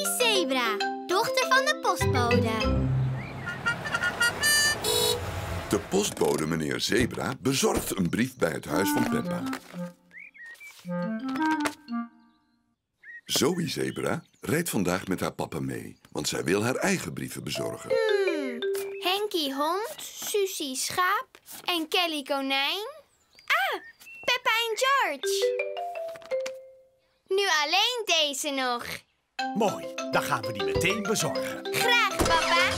Zebra, dochter van de postbode. De postbode, meneer Zebra, bezorgt een brief bij het huis van Peppa. Zoe Zebra rijdt vandaag met haar papa mee, want zij wil haar eigen brieven bezorgen. Henkie hond, Susie schaap en Kelly konijn. Ah, Peppa en George. Nu alleen deze nog. Mooi, dan gaan we die meteen bezorgen. Graag, papa.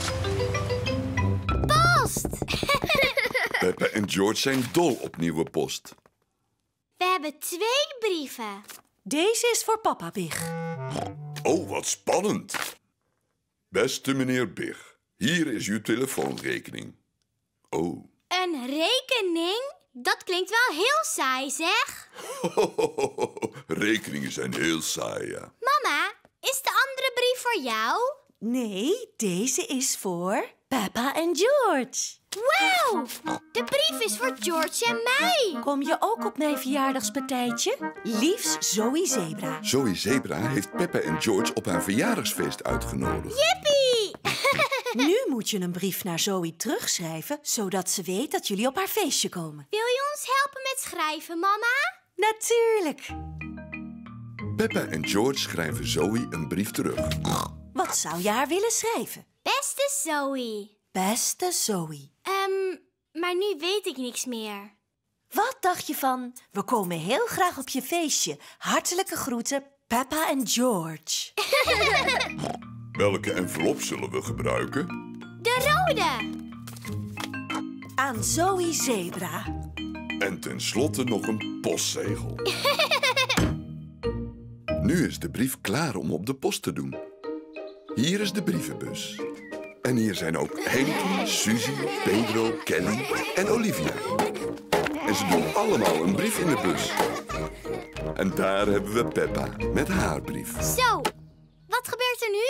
Post! Peppa en George zijn dol op nieuwe post. We hebben 2 brieven. Deze is voor papa Big. Oh, wat spannend. Beste meneer Big, hier is uw telefoonrekening. Oh. Een rekening? Dat klinkt wel heel saai, zeg. Rekeningen zijn heel saai, ja. Mama, is de andere brief voor jou? Nee, deze is voor Peppa en George. Wauw, de brief is voor George en mij. Kom je ook op mijn verjaardagspartijtje? Liefst Zoe Zebra. Zoe Zebra heeft Peppa en George op haar verjaardagsfeest uitgenodigd. Jippie! Nu moet je een brief naar Zoe terugschrijven, zodat ze weet dat jullie op haar feestje komen. Wil je ons helpen met schrijven, mama? Natuurlijk. Peppa en George schrijven Zoe een brief terug. Wat zou je haar willen schrijven? Beste Zoe. Beste Zoe. Maar nu weet ik niks meer. Wat dacht je van, we komen heel graag op je feestje. Hartelijke groeten, Peppa en George. Welke envelop zullen we gebruiken? De rode. Aan Zoe Zebra. En tenslotte nog een postzegel. Nu is de brief klaar om op de post te doen. Hier is de brievenbus. En hier zijn ook Henkie, Susie, Pedro, Kelly en Olivia. En ze doen allemaal een brief in de bus. En daar hebben we Peppa met haar brief. Zo, wat gebeurt er nu?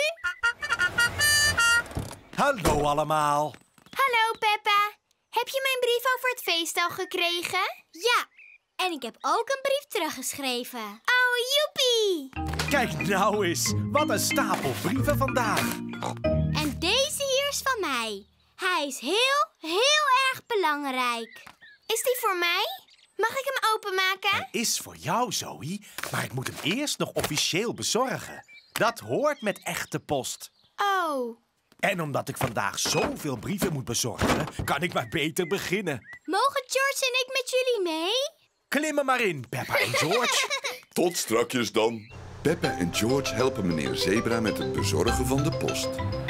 Hallo allemaal. Hallo, Peppa. Heb je mijn brief over het feest al gekregen? Ja, en ik heb ook een brief teruggeschreven. Oh, joepie! Kijk nou eens, wat een stapel brieven vandaag. En deze hier is van mij. Hij is heel erg belangrijk. Is die voor mij? Mag ik hem openmaken? Hij is voor jou, Zoe, maar ik moet hem eerst nog officieel bezorgen. Dat hoort met echte post. Oh. En omdat ik vandaag zoveel brieven moet bezorgen, kan ik maar beter beginnen. Mogen George en ik met jullie mee? Klim er maar in, Peppa en George. Tot strakjes dan. Peppa en George helpen meneer Zebra met het bezorgen van de post.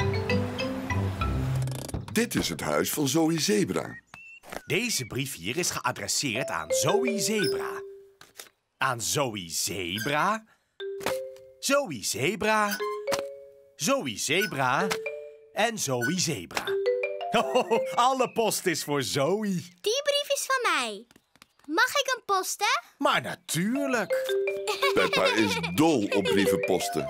Dit is het huis van Zoe Zebra. Deze brief hier is geadresseerd aan Zoe Zebra. Aan Zoe Zebra. Zoe Zebra. Zoe Zebra. En Zoe Zebra. Alle post is voor Zoe. Die brief is van mij. Mag ik hem posten? Maar natuurlijk. Peppa is dol op brievenposten.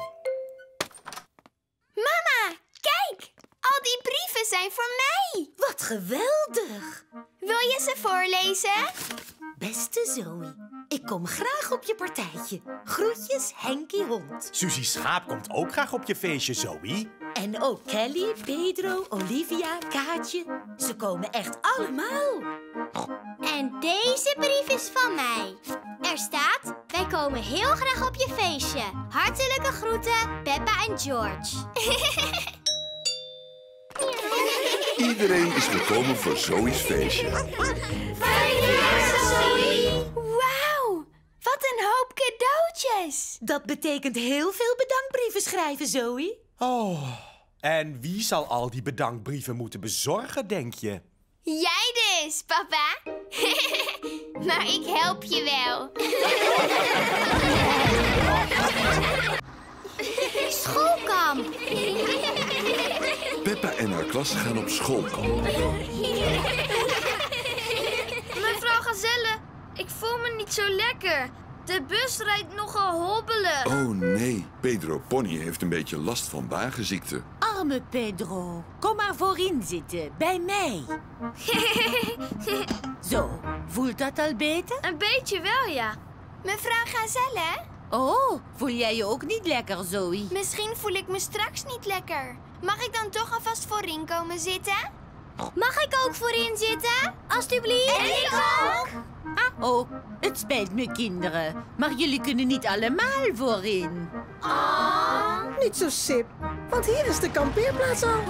Mama, kijk! Al die brieven zijn voor mij. Wat geweldig! Wil je ze voorlezen? Beste Zoe, ik kom graag op je partijtje. Groetjes, Henkie hond. Susie Schaap komt ook graag op je feestje, Zoe. En ook Kelly, Pedro, Olivia, Kaatje. Ze komen echt allemaal. En deze brief is van mij. Er staat, wij komen heel graag op je feestje. Hartelijke groeten, Peppa en George. Iedereen is gekomen voor Zoe's feestje. Fijne feestdag, Zoe! Wauw, wat een hoop cadeautjes. Dat betekent heel veel bedankbrieven schrijven, Zoe. Oh, en wie zal al die bedankbrieven moeten bezorgen, denk je? Jij dus, papa. Maar ik help je wel. Schoolkamp. Peppa en haar klas gaan op schoolkamp. Mevrouw Gazelle, ik voel me niet zo lekker. De bus rijdt nogal hobbelig. Oh nee, Pedro Pony heeft een beetje last van wagenziekte. Arme Pedro, kom maar voorin zitten, bij mij. Zo, voelt dat al beter? Een beetje wel, ja. Mevrouw Gazelle, Oh, voel jij je ook niet lekker, Zoe? Misschien voel ik me straks niet lekker. Mag ik dan toch alvast voorin komen zitten? Mag ik ook voorin zitten? Alsjeblieft. En ik ook. Oh, het spijt me, kinderen. Maar jullie kunnen niet allemaal voorin. Niet zo sip, want hier is de kampeerplaats al.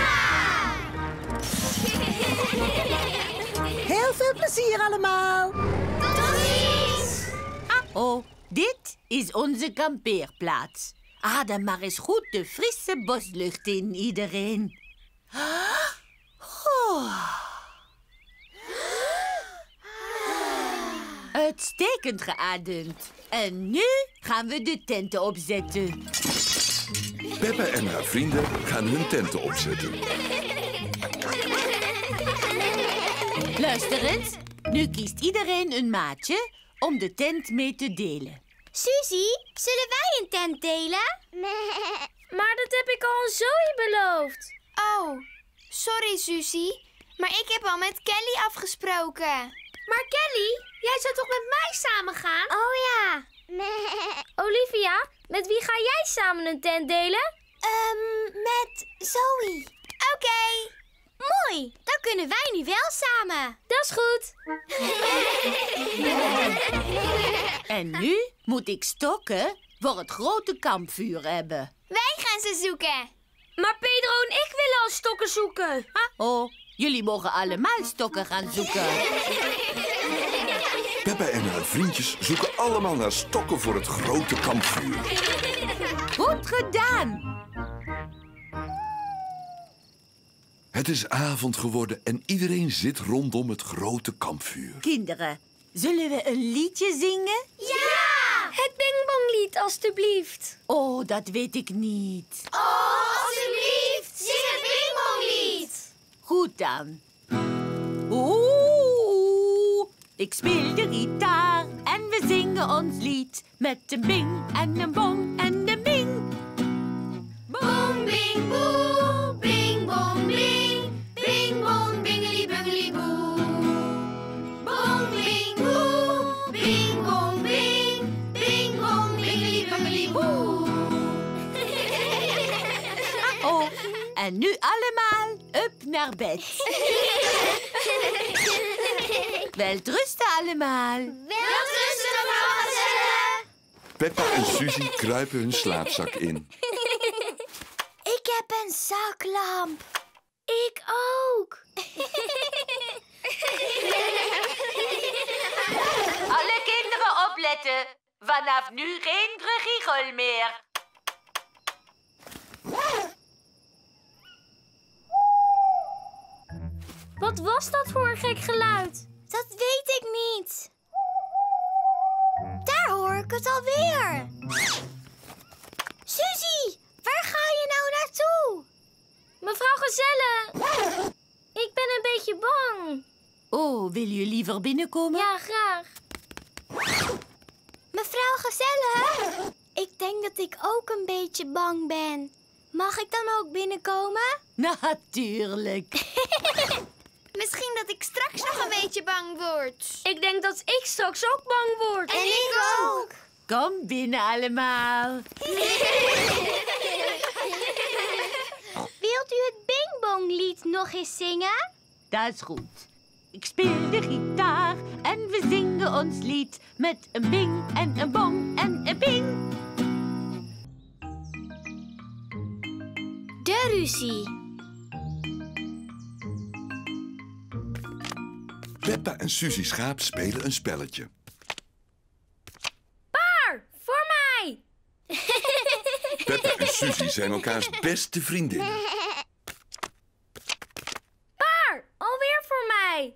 Heel veel plezier allemaal. Tot ziens. Oh, dit is onze kampeerplaats. Adem maar eens goed de frisse boslucht in, iedereen. Uitstekend geademd. En nu gaan we de tenten opzetten. Peppa en haar vrienden gaan hun tenten opzetten. Luister eens. Nu kiest iedereen een maatje om de tent mee te delen. Suzie, zullen wij een tent delen? Maar dat heb ik al aan Zoe beloofd. Oh, sorry Suzie. Maar ik heb al met Kelly afgesproken. Maar Kelly, jij zou toch met mij samen gaan? Oh ja. Olivia, met wie ga jij samen een tent delen? Met Zoe. Oké. Mooi, dan kunnen wij nu wel samen. Dat is goed. En nu moet ik stokken voor het grote kampvuur hebben. Wij gaan ze zoeken. Maar Pedro en ik willen al stokken zoeken. Oh, jullie mogen allemaal stokken gaan zoeken. Peppa en haar vriendjes zoeken allemaal naar stokken voor het grote kampvuur. Goed gedaan. Het is avond geworden en iedereen zit rondom het grote kampvuur. Kinderen, zullen we een liedje zingen? Ja! Het bingbonglied, alstublieft. Oh, dat weet ik niet. Oh, alstublieft, zing het bingbonglied. Goed dan. Oeh, ik speel de gitaar en we zingen ons lied. Met een bing en een bong en een bing. Boom, bing, boe, bing, bong, bing. Bing, bong, bingeli, bungeli, boe. Boom, bing, boe, bing, bong, bing. Bing, bong, bingeli, bungeli, boe. Oh, en nu allemaal up naar bed. Welterusten allemaal. Welterusten, mevrouw Gazelle. Peppa en Suzie kruipen hun slaapzak in. Ik heb een zaklamp. Ik ook. Alle kinderen opletten. Vanaf nu geen gegiegel meer. Wat was dat voor een gek geluid? Dat weet ik niet. Daar hoor ik het alweer. Suzie, waar ga je nou naartoe? Mevrouw Gazelle. Ik ben een beetje bang. Oh, wil je liever binnenkomen? Ja, graag. Mevrouw Gazelle, ik denk dat ik ook een beetje bang ben. Mag ik dan ook binnenkomen? Natuurlijk. Misschien dat ik straks nog een beetje bang word. Ik denk dat ik straks ook bang word. En ik ook. Kom binnen allemaal. Wilt u het Bingbonglied nog eens zingen? Dat is goed. Ik speel de gitaar en we zingen ons lied. Met een bing en een bong en een ping. De ruzie. Peppa en Suzie Schaap spelen een spelletje. Paar, voor mij. Peppa en Suzie zijn elkaars beste vriendinnen. Paar, alweer voor mij.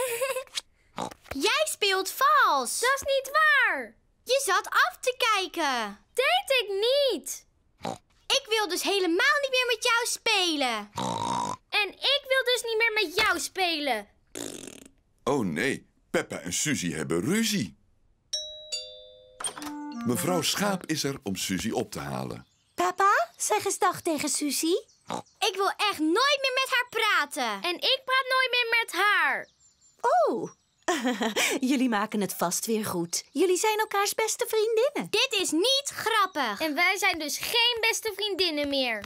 Jij speelt vals. Dat is niet waar. Je zat af te kijken. Deed ik niet. Ik wil dus helemaal niet meer met jou spelen. En ik wil dus niet meer met jou spelen. Oh nee, Peppa en Suzie hebben ruzie. Mevrouw Schaap is er om Suzie op te halen. Peppa, zeg eens dag tegen Suzie. Ik wil echt nooit meer met haar praten. En ik praat nooit meer met haar. Oh, Jullie maken het vast weer goed. Jullie zijn elkaars beste vriendinnen. Dit is niet grappig. En wij zijn dus geen beste vriendinnen meer.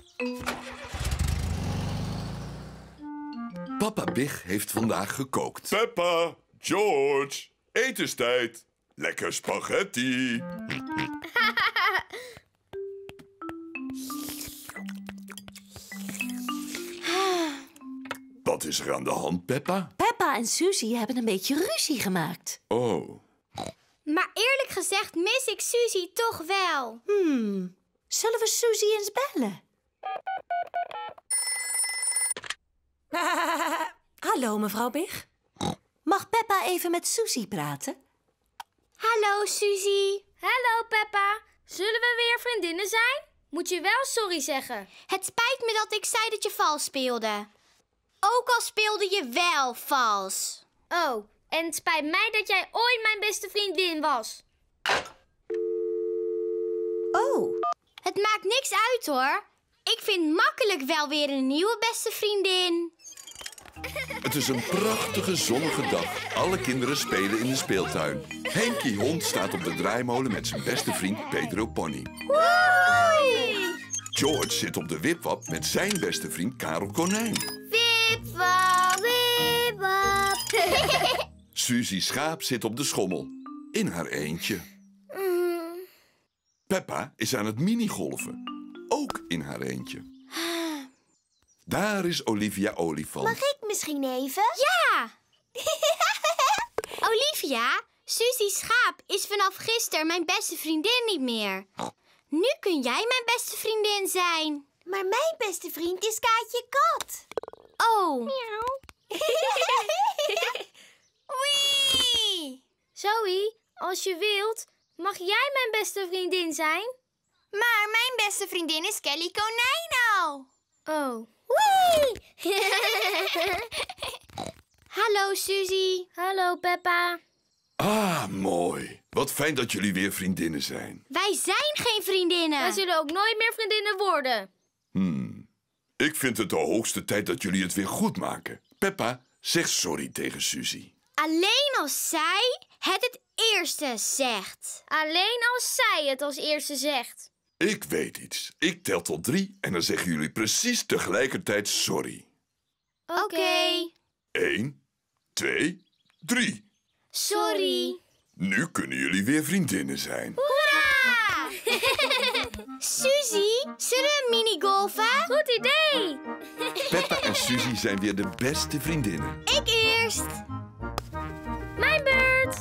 Papa Big heeft vandaag gekookt. Peppa, George, etenstijd. Lekker spaghetti. Wat is er aan de hand, Peppa? Peppa en Suzy hebben een beetje ruzie gemaakt. Oh, Maar eerlijk gezegd mis ik Suzy toch wel. Zullen we Suzy eens bellen? Hallo, mevrouw Big. Mag Peppa even met Suzy praten? Hallo, Suzy. Hallo Peppa, zullen we weer vriendinnen zijn? Moet je wel sorry zeggen. Het spijt me dat ik zei dat je vals speelde. Ook al speelde je wel vals. Oh, en het spijt mij dat jij ooit mijn beste vriendin was. Oh, Het maakt niks uit hoor. Ik vind makkelijk wel weer een nieuwe beste vriendin. het is een prachtige zonnige dag. Alle kinderen spelen in de speeltuin. Henkie Hond staat op de draaimolen met zijn beste vriend Pedro Pony. George zit op de wipwap met zijn beste vriend Karel Konijn. Wip-wap, wip-wap. Suzy Schaap zit op de schommel. In haar eentje. Peppa is aan het minigolven. Ook in haar eentje. Daar is Olivia Olifant. Mag ik misschien even? Ja! Olivia, Suzy Schaap is vanaf gisteren mijn beste vriendin niet meer. Nu kun jij mijn beste vriendin zijn. Maar mijn beste vriend is Kaatje Kat. Oh. Miauw. Wee! Zoe, als je wilt, mag jij mijn beste vriendin zijn? Maar mijn beste vriendin is Kelly Konijno. Oh. Wee! Hallo, Suzy. Hallo Peppa. Ah, mooi. Wat fijn dat jullie weer vriendinnen zijn. Wij zijn geen vriendinnen. Wij zullen ook nooit meer vriendinnen worden. Ik vind het de hoogste tijd dat jullie het weer goed maken. Peppa, zeg sorry tegen Suzy. Alleen als zij het eerste zegt. Alleen als zij het als eerste zegt. Ik weet iets. Ik tel tot 3 en dan zeggen jullie precies tegelijkertijd sorry. Oké. 1, 2, 3. Sorry. Nu kunnen jullie weer vriendinnen zijn. Hoera! Suzy, zullen we minigolfen? Goed idee! Peppa en Suzy zijn weer de beste vriendinnen. Ik eerst. Mijn beurt!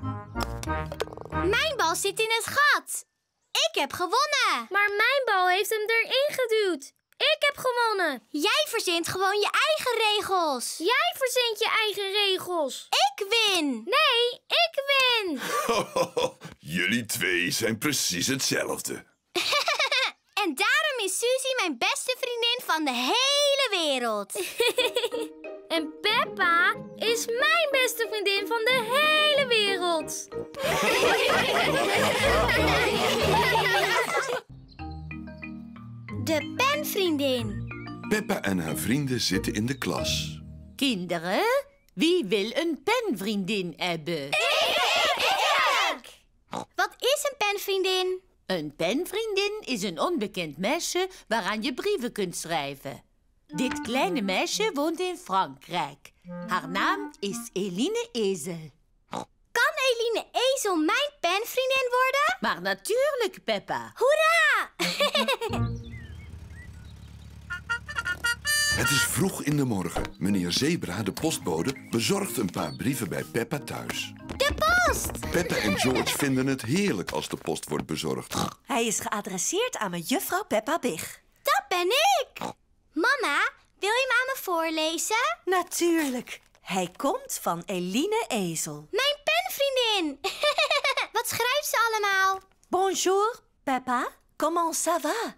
Mijn bal zit in het gat. Ik heb gewonnen. Maar mijn bal heeft hem erin geduwd. Ik heb gewonnen. Jij verzint gewoon je eigen regels. Jij verzint je eigen regels. Ik win. Nee, ik win. Jullie twee zijn precies hetzelfde. En daarom is Suzy mijn beste vriendin van de hele wereld. En Peppa is mijn beste vriendin van de hele wereld. De penvriendin. Peppa en haar vrienden zitten in de klas. Kinderen, wie wil een penvriendin hebben? Wat is een penvriendin? Een penvriendin is een onbekend meisje waaraan je brieven kunt schrijven. Dit kleine meisje woont in Frankrijk. Haar naam is Eline Ezel. Kan Eline Ezel mijn penvriendin worden? Maar natuurlijk, Peppa. Hoera! Het is vroeg in de morgen. Meneer Zebra, de postbode, bezorgt een paar brieven bij Peppa thuis. De post! Peppa en George vinden het heerlijk als de post wordt bezorgd. Hij is geadresseerd aan juffrouw Peppa Big. Dat ben ik! Mama, wil je hem aan me voorlezen? Natuurlijk. Hij komt van Eline Ezel. Mijn penvriendin! Wat schrijft ze allemaal? Bonjour, Peppa. Comment ça va?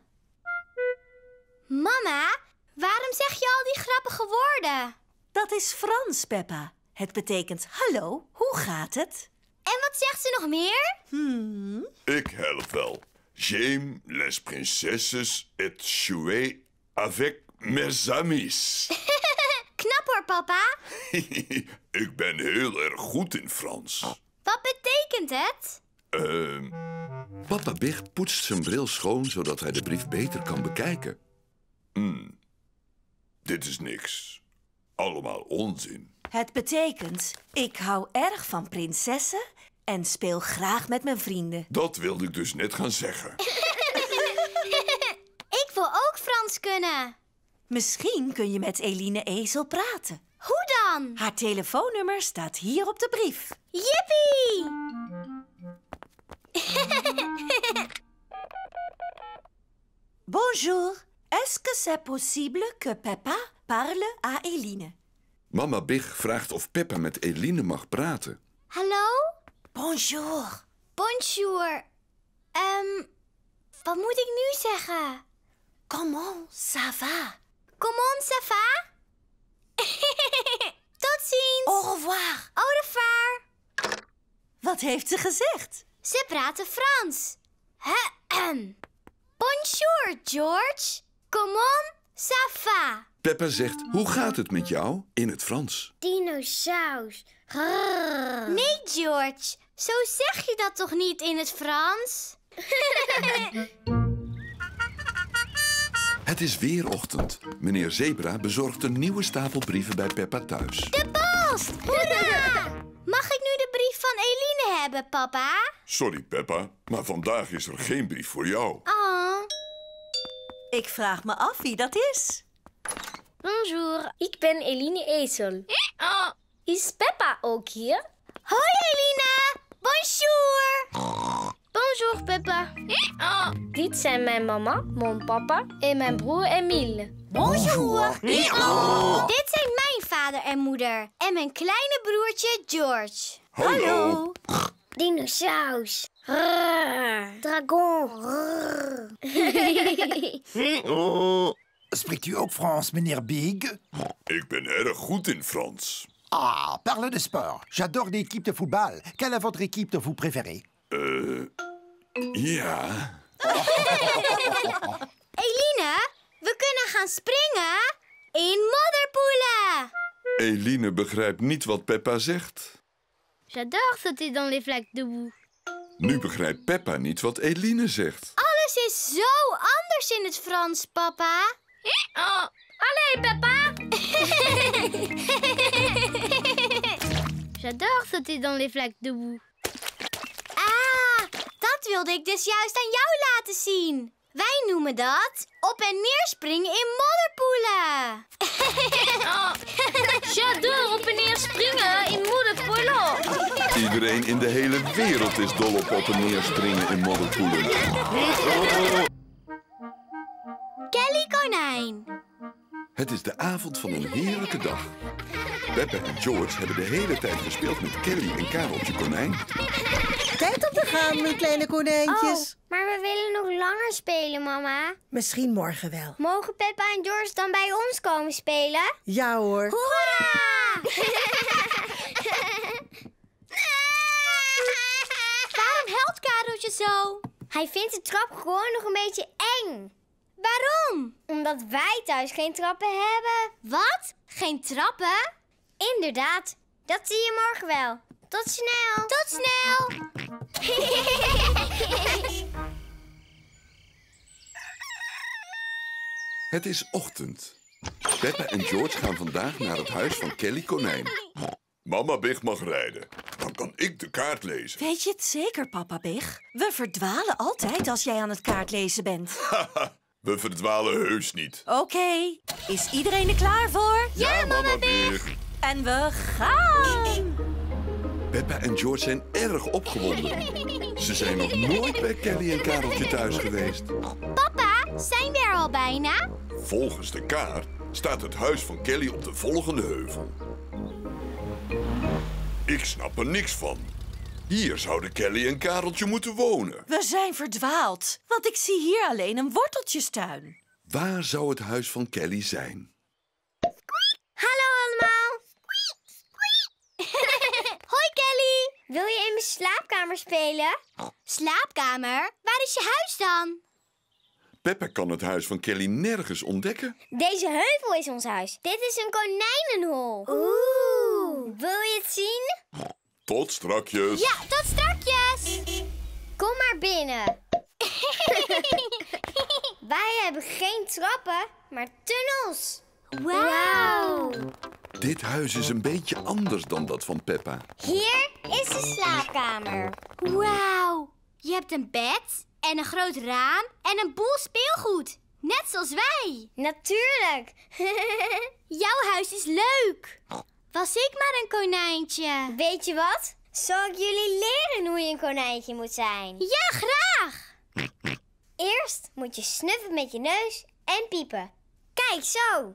Mama, waarom zeg je al die grappige woorden? Dat is Frans, Peppa. Het betekent hallo, hoe gaat het? En wat zegt ze nog meer? Ik help wel. J'aime les princesses et jouer avec mes amis. Knap hoor, Bonjour, papa. Ik ben heel erg goed in Frans. Wat betekent het? Papa Big poetst zijn bril schoon, zodat hij de brief beter kan bekijken. Dit is niks. Allemaal onzin. Het betekent, ik hou erg van prinsessen en speel graag met mijn vrienden. Dat wilde ik dus net gaan zeggen. Ik wil ook Frans kunnen. Misschien kun je met Eline Ezel praten. Hoe dan? Haar telefoonnummer staat hier op de brief. Jippie! Bonjour. Est-ce que c'est possible que Peppa parle à Eline? Mama Big vraagt of Peppa met Eline mag praten. Hallo? Bonjour. Bonjour. Wat moet ik nu zeggen? Comment ça va? Comment ça va? Tot ziens. Au revoir. Au revoir. Wat heeft ze gezegd? Ze praten Frans. Bonjour, George. Comment ça va? Peppa zegt, hoe gaat het met jou? In het Frans. Dinosaurus. Nee, George. Zo zeg je dat toch niet in het Frans? Het is weer ochtend. Meneer Zebra bezorgt een nieuwe stapel brieven bij Peppa thuis. De post! Hoera! Mag ik nu de brief van Eline hebben, papa? Sorry, Peppa, maar vandaag is er geen brief voor jou. Oh. Ik vraag me af wie dat is. Bonjour, ik ben Eline Ezel. Is Peppa ook hier? Hoi, Eline! Bonjour! Bonjour, Peppa. Dit zijn mijn mama, mijn papa en mijn broer Emile. Bonjour! Dit zijn mijn vader en moeder. En mijn kleine broertje George. Hallo. Dinosaurus. Dragon. Spreekt u ook Frans, meneer Big? Ik ben erg goed in Frans. Ah, parle de sport. J'adore l'équipe de football. Quelle est votre équipe de vous préférée? Ja. Eline, we kunnen gaan springen in modderpoelen. Eline begrijpt niet wat Peppa zegt. J'adore sauter dans les flaques de boue. Nu begrijpt Peppa niet wat Eline zegt. Alles is zo anders in het Frans, papa. Allee, Peppa! J'adore sauter dans les flaques de boue. Ah, dat wilde ik dus juist aan jou laten zien. Wij noemen dat op en neer springen in modderpoelen. J'adore op en neer springen in modderpoelen. Iedereen in de hele wereld is dol op en neer springen in modderpoelen. Kelly Konijn. Het is de avond van een heerlijke dag. Peppa en George hebben de hele tijd gespeeld met Kelly en Kareltje Konijn. Tijd om te gaan, mijn kleine konijntjes. Maar we willen nog langer spelen, mama. Misschien morgen wel. Mogen Peppa en George dan bij ons komen spelen? Ja hoor. Hoera! Waarom huilt Kareltje zo? Hij vindt de trap gewoon nog een beetje eng. Waarom? Omdat wij thuis geen trappen hebben. Wat? Geen trappen? Inderdaad, dat zie je morgen wel. Tot snel. Tot snel. Het is ochtend. Peppa en George gaan vandaag naar het huis van Kelly Konijn. Mama Big mag rijden. Dan kan ik de kaart lezen. Weet je het zeker, papa Big? We verdwalen altijd als jij aan het kaartlezen bent. We verdwalen heus niet. Oké, is iedereen er klaar voor? Ja, Mama Big. En we gaan! Peppa en George zijn erg opgewonden. Ze zijn nog nooit bij Kelly en Kareltje thuis geweest. Papa, zijn we er al bijna? Volgens de kaart staat het huis van Kelly op de volgende heuvel. Ik snap er niks van. Hier zouden Kelly en Kareltje moeten wonen. We zijn verdwaald, want ik zie hier alleen een worteltjestuin. Waar zou het huis van Kelly zijn? Hallo allemaal. Hoi Kelly. Wil je in mijn slaapkamer spelen? Slaapkamer? Waar is je huis dan? Peppa kan het huis van Kelly nergens ontdekken. Deze heuvel is ons huis. Dit is een konijnenhol. Oeh. Wil je het zien? Tot strakjes. Ja, tot strakjes. Kom maar binnen. Wij hebben geen trappen, maar tunnels. Wauw. Dit huis is een beetje anders dan dat van Peppa. Hier is de slaapkamer. Wauw. Je hebt een bed en een groot raam en een boel speelgoed. Net zoals wij. Natuurlijk. Jouw huis is leuk. Was ik maar een konijntje. Weet je wat? Zal ik jullie leren hoe je een konijntje moet zijn? Ja, graag. Eerst moet je snuffen met je neus en piepen. Kijk, zo.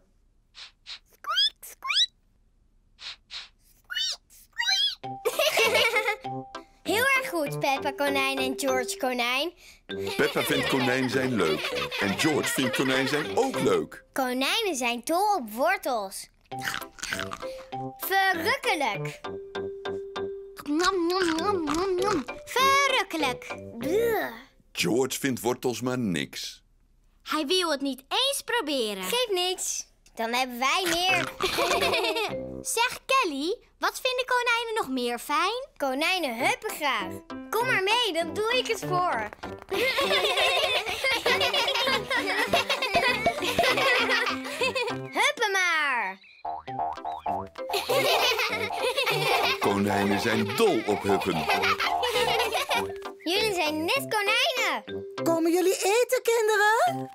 Heel erg goed, Peppa Konijn en George Konijn. Peppa vindt konijn zijn leuk. En George vindt konijn zijn ook leuk. Konijnen zijn dol op wortels. Verrukkelijk. Nom, nom, nom, nom, nom. Verrukkelijk. Bleh. George vindt wortels maar niks. Hij wil het niet eens proberen. Geeft niks. Dan hebben wij meer. Zeg Kelly, wat vinden konijnen nog meer fijn? Konijnen huppen graag. Kom maar mee, dan doe ik het voor. Huppen maar. Konijnen zijn dol op huppen. Jullie zijn net konijnen. Komen jullie eten, kinderen?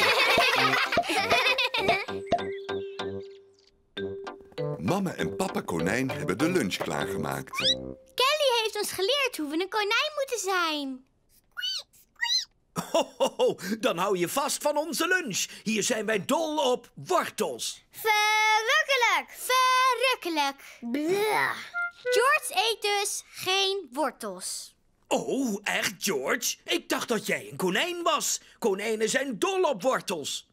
Mama en papa konijn hebben de lunch klaargemaakt. Kelly heeft ons geleerd hoe we een konijn moeten zijn. Ho, dan hou je vast van onze lunch. Hier zijn wij dol op wortels. Verrukkelijk. Verrukkelijk. Bleh. George eet dus geen wortels. Oh, echt, George? Ik dacht dat jij een konijn was. Konijnen zijn dol op wortels.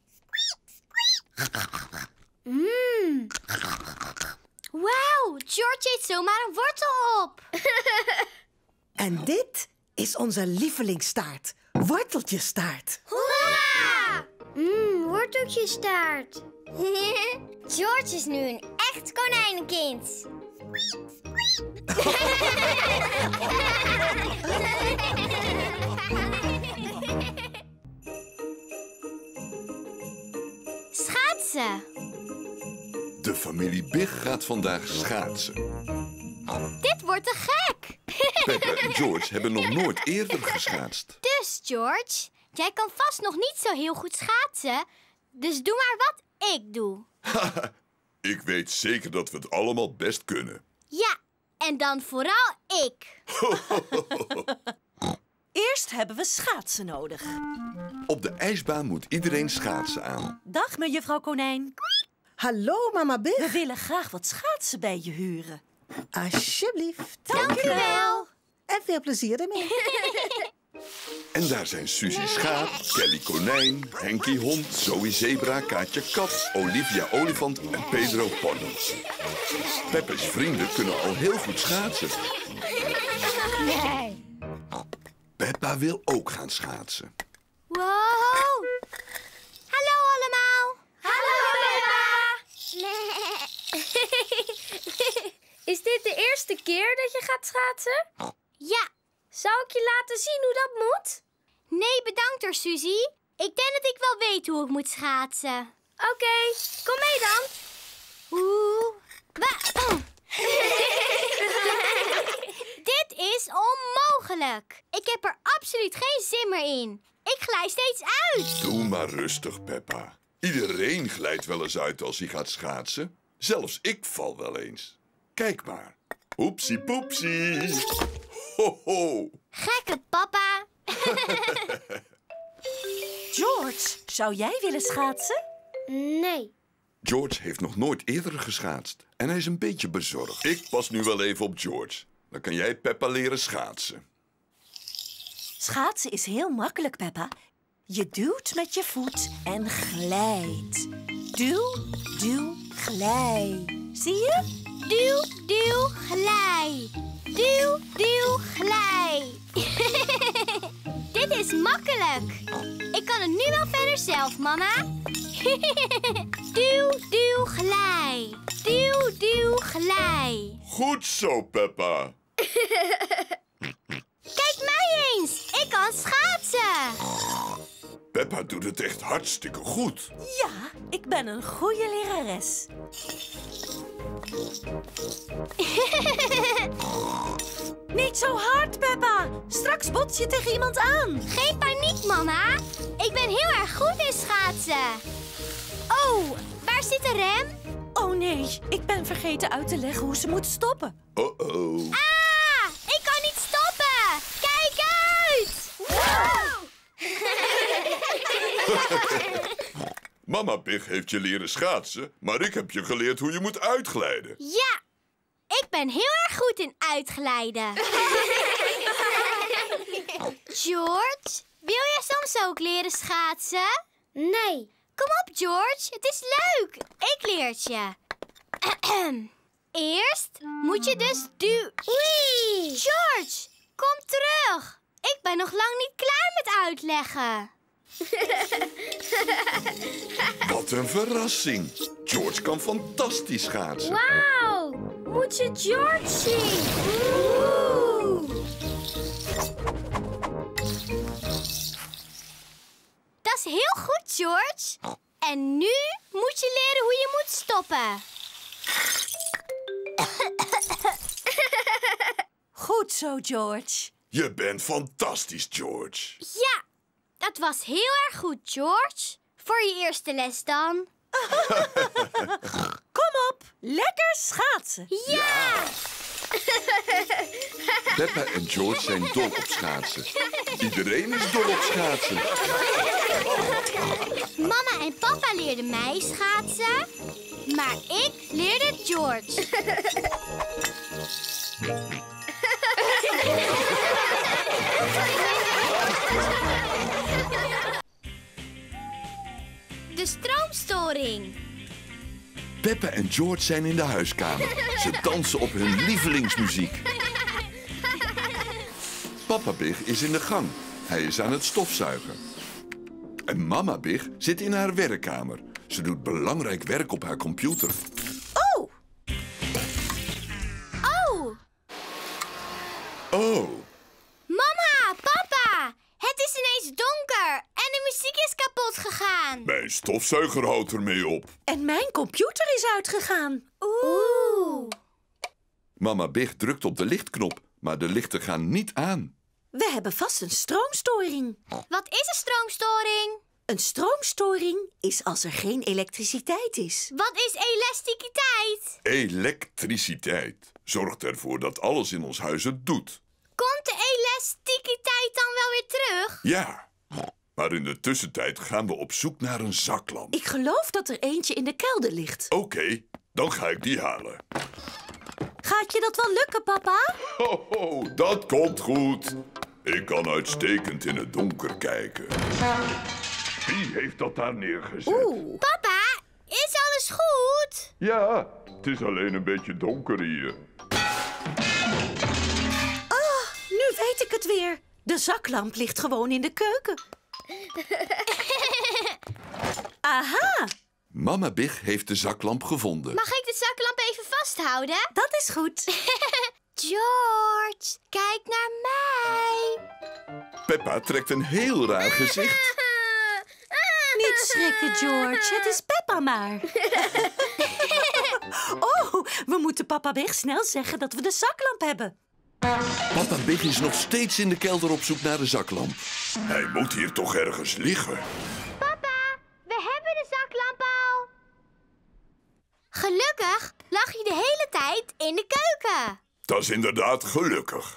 Wauw, George eet zomaar een wortel op. En dit is onze lievelingstaart. Worteltjestaart. Hoera! Worteltjestaart. George is nu een echt konijnenkind. Schaatsen. De familie Big gaat vandaag schaatsen. Dit wordt te gek. Peppa en George hebben nog nooit eerder geschaatst. Dus George, jij kan vast nog niet zo heel goed schaatsen. Dus doe maar wat ik doe. Ik weet zeker dat we het allemaal best kunnen. Ja, en dan vooral ik. Eerst hebben we schaatsen nodig. Op de ijsbaan moet iedereen schaatsen aan. Dag, mevrouw Konijn. Hallo, mama Big. We willen graag wat schaatsen bij je huren. Alsjeblieft. Dank u wel. En veel plezier ermee. En daar zijn Suzy Schaap, Kelly Konijn, Henkie Hond, Zoe Zebra, Kaatje Kat, Olivia Olifant en Pedro Pony. Peppa's vrienden kunnen al heel goed schaatsen. Peppa wil ook gaan schaatsen. Wow. Hallo allemaal. Hallo, Peppa. Is dit de eerste keer dat je gaat schaatsen? Ja. Zou ik je laten zien hoe dat moet? Nee, bedankt hoor, Suzy. Ik denk dat ik wel weet hoe ik moet schaatsen. Oké, kom mee dan. Oeh. Dit is onmogelijk. Ik heb er absoluut geen zin meer in. Ik glij steeds uit. Doe maar rustig, Peppa. Iedereen glijdt wel eens uit als hij gaat schaatsen. Zelfs ik val wel eens. Kijk maar. Oepsie poepsie. Ho, ho. Gekke papa. George, zou jij willen schaatsen? Nee. George heeft nog nooit eerder geschaatst en hij is een beetje bezorgd. Ik pas nu wel even op George. Dan kan jij Peppa leren schaatsen. Schaatsen is heel makkelijk, Peppa. Je duwt met je voet en glijdt. Duw, duw, glij. Zie je? Duw, duw, glij. Duw, duw, glij. Dit is makkelijk. Ik kan kan het nu wel verder zelf, mama. Duw, duw, glij. Duw, duw, glij. Goed zo, Peppa. Kijk mij eens. Ik kan schaatsen. Peppa doet het echt hartstikke goed. Ja, ik ben een goede lerares. Niet zo hard, Peppa. Straks bots je tegen iemand aan. Geen paniek, mama. Ik ben heel erg goed in schaatsen. Oh, waar zit de rem? Oh nee, ik ben vergeten uit te leggen hoe ze moet stoppen. Oh. Ah, ik kan niet stoppen. Kijk uit. Wow. Mama Pig heeft je leren schaatsen, maar ik heb je geleerd hoe je moet uitglijden. Ja, ik ben heel erg goed in uitglijden. George, wil jij soms ook leren schaatsen? Nee. Kom op, George. Het is leuk. Ik leer het je. Eerst moet je dus Wee! George, kom terug. Ik ben nog lang niet klaar met uitleggen. Wat een verrassing. George kan fantastisch schaatsen. Wauw! Moet je George zien? Oeh. Dat is heel goed, George. En nu moet je leren hoe je moet stoppen. Goed zo, George. Je bent fantastisch, George. Ja, dat was heel erg goed, George. Voor je eerste les dan. Kom op, lekker schaatsen. Ja! Peppa en George zijn dol op schaatsen. Iedereen is dol op schaatsen. Mama en papa leerden mij schaatsen, maar ik leerde George. De stroomstoring. Peppa en George zijn in de huiskamer. Ze dansen op hun lievelingsmuziek. Papa Big is in de gang. Hij is aan het stofzuigen. En Mama Big zit in haar werkkamer. Ze doet belangrijk werk op haar computer. Oh! Oh! Oh, Mama, papa! Het is ineens donker en de muziek is kapot gegaan. mijn stofzuiger houdt ermee op. En mijn computer is uitgegaan. Oeh. Mama Big drukt op de lichtknop, maar de lichten gaan niet aan. We hebben vast een stroomstoring. Wat is een stroomstoring? Een stroomstoring is als er geen elektriciteit is. Wat is elasticiteit? Elektriciteit zorgt ervoor dat alles in ons huis het doet. Komt de elasticiteit dan wel weer terug? Ja, maar in de tussentijd gaan we op zoek naar een zaklamp. Ik geloof dat er eentje in de kelder ligt. Oké, dan ga ik die halen. Gaat je dat wel lukken, papa? Ho, dat komt goed. Ik kan uitstekend in het donker kijken. Wie heeft dat daar neergezet? Oeh. Papa, is alles goed? Ja, het is alleen een beetje donker hier. Nu weet ik het weer. De zaklamp ligt gewoon in de keuken. Aha, Mama Big heeft de zaklamp gevonden. Mag ik de zaklamp even vasthouden? dat is goed. George, kijk naar mij. Peppa trekt een heel raar gezicht. Niet schrikken, George. Het is Peppa maar. Oh, we moeten papa Big snel zeggen dat we de zaklamp hebben. Papa Big is nog steeds in de kelder op zoek naar de zaklamp. Hij moet hier toch ergens liggen. Papa, we hebben de zaklamp al. Gelukkig lag je de hele tijd in de keuken. Dat is inderdaad gelukkig.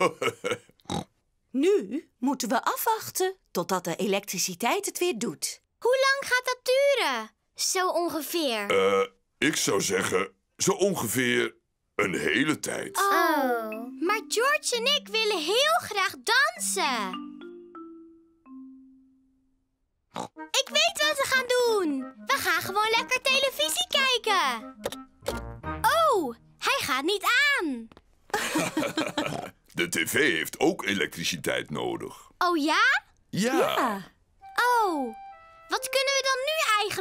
Nu moeten we afwachten totdat de elektriciteit het weer doet. Hoe lang gaat dat duren? Zo ongeveer. Ik zou zeggen, zo ongeveer een hele tijd. Oh. Maar George en ik willen heel graag dansen. Ik weet wat we gaan doen. We gaan gewoon lekker televisie kijken. Oh, hij gaat niet aan. De tv heeft ook elektriciteit nodig. Oh ja? Ja. Oh,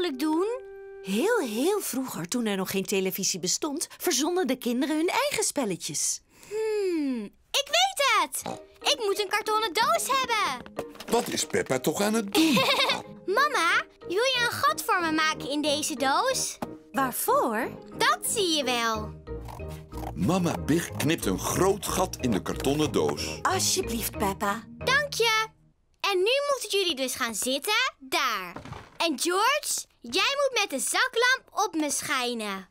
eigenlijk doen? Heel vroeger, toen er nog geen televisie bestond, verzonnen de kinderen hun eigen spelletjes. Ik weet het! Ik moet een kartonnen doos hebben. Wat is Peppa toch aan het doen? Mama, wil je een gat voor me maken in deze doos? Waarvoor? Dat zie je wel. Mama Big knipt een groot gat in de kartonnen doos. Alsjeblieft, Peppa. Dank je. En nu moeten jullie dus gaan zitten, daar. En George, jij moet met de zaklamp op me schijnen.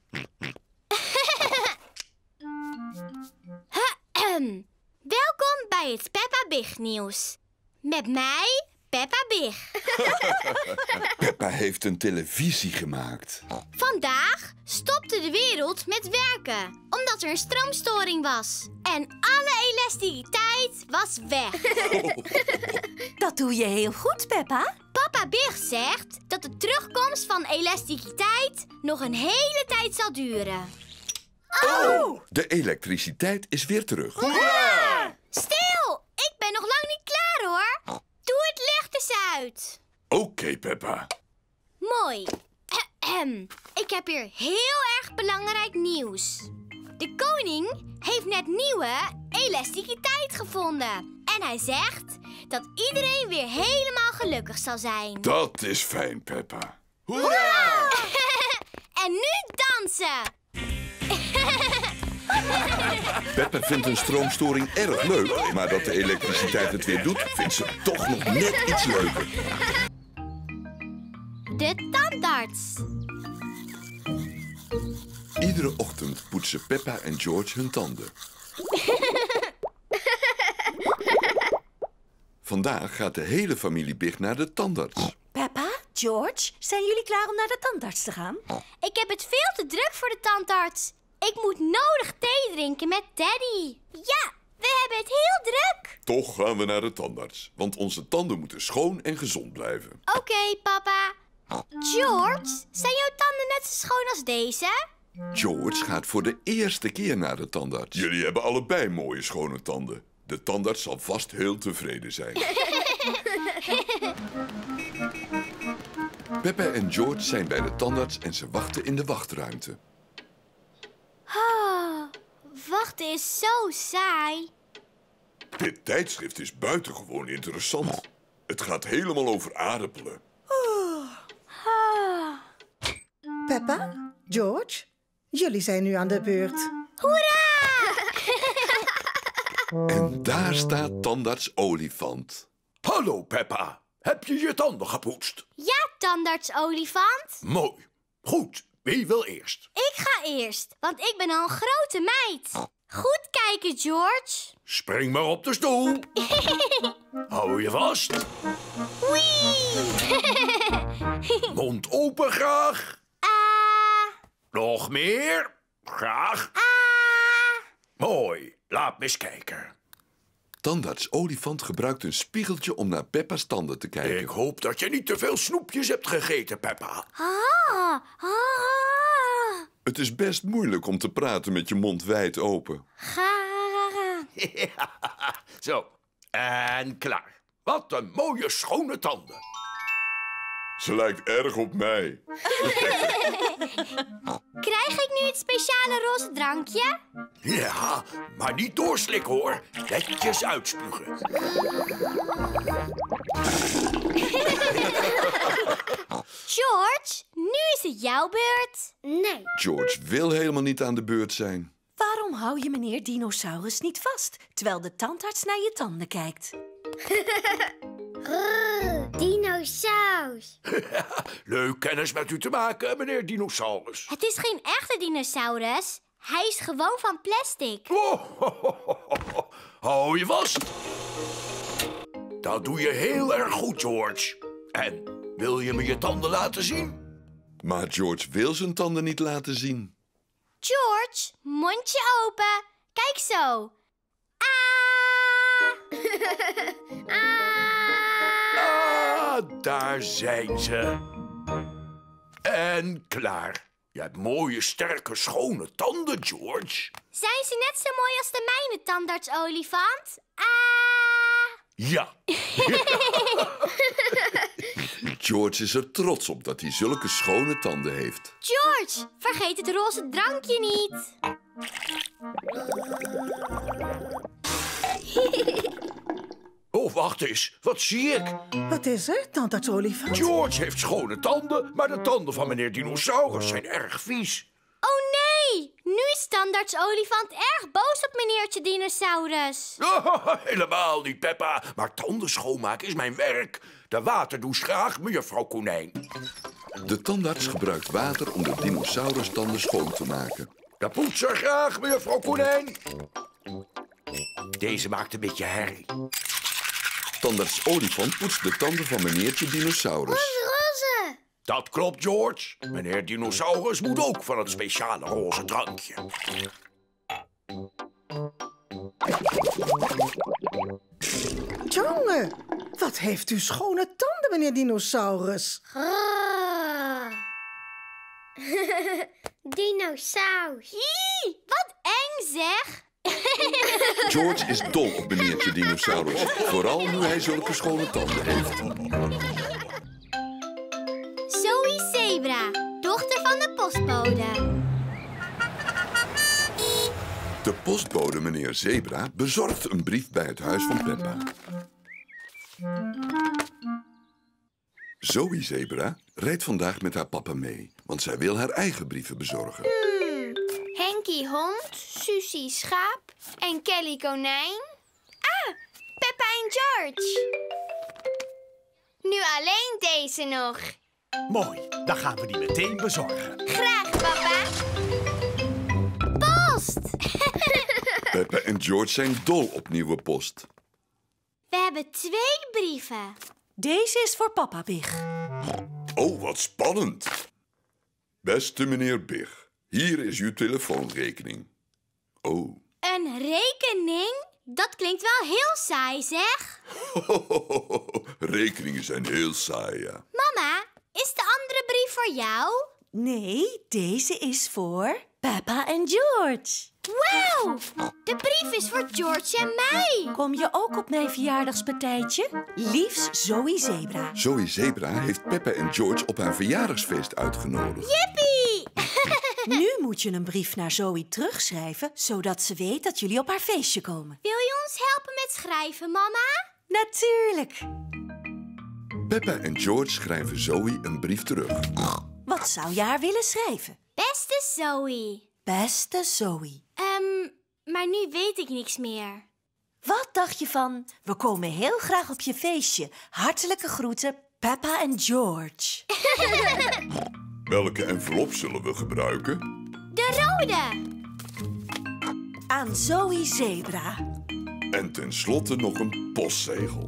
Welkom bij het Peppa Big nieuws. Met mij, Peppa Big. Peppa heeft een televisie gemaakt. Vandaag stopte de wereld met werken, omdat er een stroomstoring was. En alle elasticiteit was weg. Dat doe je heel goed, Peppa. Papa Big zegt dat de terugkomst van elasticiteit nog een hele tijd zal duren. Oh! De elektriciteit is weer terug. Hoera! Stil! Ik ben nog lang niet klaar, hoor. Doe het licht eens uit. Oké, Peppa. Mooi. Ik heb hier heel erg belangrijk nieuws. De koning heeft net nieuwe elasticiteit gevonden. En hij zegt dat iedereen weer helemaal gelukkig zal zijn. Dat is fijn, Peppa. Hoera! En nu dansen! Peppa vindt een stroomstoring erg leuk, maar dat de elektriciteit het weer doet, vindt ze toch nog net iets leuker. De tandarts. Iedere ochtend poetsen Peppa en George hun tanden. Vandaag gaat de hele familie Big naar de tandarts. Peppa, George, zijn jullie klaar om naar de tandarts te gaan? Ik heb het veel te druk voor de tandarts. Ik moet nodig thee drinken met Daddy. Ja, we hebben het heel druk. Toch gaan we naar de tandarts, want onze tanden moeten schoon en gezond blijven. Oké, papa. George, zijn jouw tanden net zo schoon als deze? George gaat voor de eerste keer naar de tandarts. Jullie hebben allebei mooie schone tanden. De tandarts zal vast heel tevreden zijn. Peppa en George zijn bij de tandarts en ze wachten in de wachtruimte. Wachten is zo saai. Dit tijdschrift is buitengewoon interessant. Het gaat helemaal over aardappelen. Peppa, George, jullie zijn nu aan de beurt. Hoera! En daar staat tandarts Olifant. Hallo, Peppa. Heb je je tanden gepoetst? Ja, tandarts Olifant. Mooi. Goed, wie wil eerst? Ik ga eerst, want ik ben al een grote meid. Goed kijken, George. Spring maar op de stoel. Hou je vast. Mond open graag. Nog meer. Graag. Mooi. Laat me eens kijken. Tandarts Olifant gebruikt een spiegeltje om naar Peppa's tanden te kijken. Ik hoop dat je niet te veel snoepjes hebt gegeten, Peppa. Het is best moeilijk om te praten met je mond wijd open. Ja, zo. En klaar. Wat een mooie schone tanden. Ze lijkt erg op mij. Krijg ik nu het speciale roze drankje? Ja, maar niet doorslikken, hoor. Netjes uitspugen. George, nu is het jouw beurt. Nee. George wil helemaal niet aan de beurt zijn. Waarom hou je meneer Dinosaurus niet vast, terwijl de tandarts naar je tanden kijkt? Dinosaurus. Leuk kennis met u te maken, meneer Dinosaurus. Het is geen echte dinosaurus. Hij is gewoon van plastic. Hou je vast. Dat doe je heel erg goed, George. En wil je me je tanden laten zien? Maar George wil zijn tanden niet laten zien. George, mondje open. Kijk zo. Daar zijn ze. En klaar. Je hebt mooie, sterke, schone tanden, George. Zijn ze net zo mooi als de mijne, tandarts Olifant? Ja. George is er trots op dat hij zulke schone tanden heeft. George, vergeet het roze drankje niet. Oh, wacht eens. Wat zie ik? Wat is er, tandarts Olifant? George heeft schone tanden, maar de tanden van meneer Dinosaurus zijn erg vies. Oh nee, nu is tandarts Olifant erg boos op meneertje Dinosaurus. Oh, helemaal niet, Peppa. Maar tanden schoonmaken is mijn werk. De waterdouche graag, mevrouw Konijn. De tandarts gebruikt water om de dinosaurustanden schoon te maken. De poetser graag, mevrouw Konijn. Deze maakt een beetje herrie. Tandarts Olifant poetst de tanden van meneertje Dinosaurus. Roze. Dat klopt, George. Meneer Dinosaurus moet ook van het speciale roze drankje. Jongen, wat heeft u schone tanden, meneer Dinosaurus. Dinosaurus. Wat eng zeg. George is dol op meneertje Dinosaurus. Vooral nu hij zulke schone tanden heeft. Zoe Zebra, dochter van de postbode. De postbode, meneer Zebra, bezorgt een brief bij het huis van Peppa. Zoe Zebra rijdt vandaag met haar papa mee, want zij wil haar eigen brieven bezorgen. Henkie hond, Susie schaap en Kelly konijn. Ah, Peppa en George. Nu alleen deze nog. Mooi, dan gaan we die meteen bezorgen. Graag, papa. Post! Peppa en George zijn dol op nieuwe post. We hebben 2 brieven. Deze is voor papa Big. Oh, wat spannend. Beste meneer Big, hier is uw telefoonrekening. Oh. Een rekening? Dat klinkt wel heel saai, zeg. Rekeningen zijn heel saai, ja. Mama, is de andere brief voor jou? Nee, deze is voor Peppa en George. Wauw, de brief is voor George en mij. Kom je ook op mijn verjaardagspartijtje? Liefst Zoe Zebra. Zoe Zebra heeft Peppa en George op haar verjaardagsfeest uitgenodigd. Jippie! Nu moet je een brief naar Zoe terugschrijven, zodat ze weet dat jullie op haar feestje komen. Wil je ons helpen met schrijven, mama? Natuurlijk. Peppa en George schrijven Zoe een brief terug. Wat zou je haar willen schrijven? Beste Zoe. Beste Zoe. Maar nu weet ik niks meer. Wat dacht je van, we komen heel graag op je feestje. Hartelijke groeten, Peppa en George. Welke envelop zullen we gebruiken? De rode. Aan Zoe Zebra. En tenslotte nog een postzegel.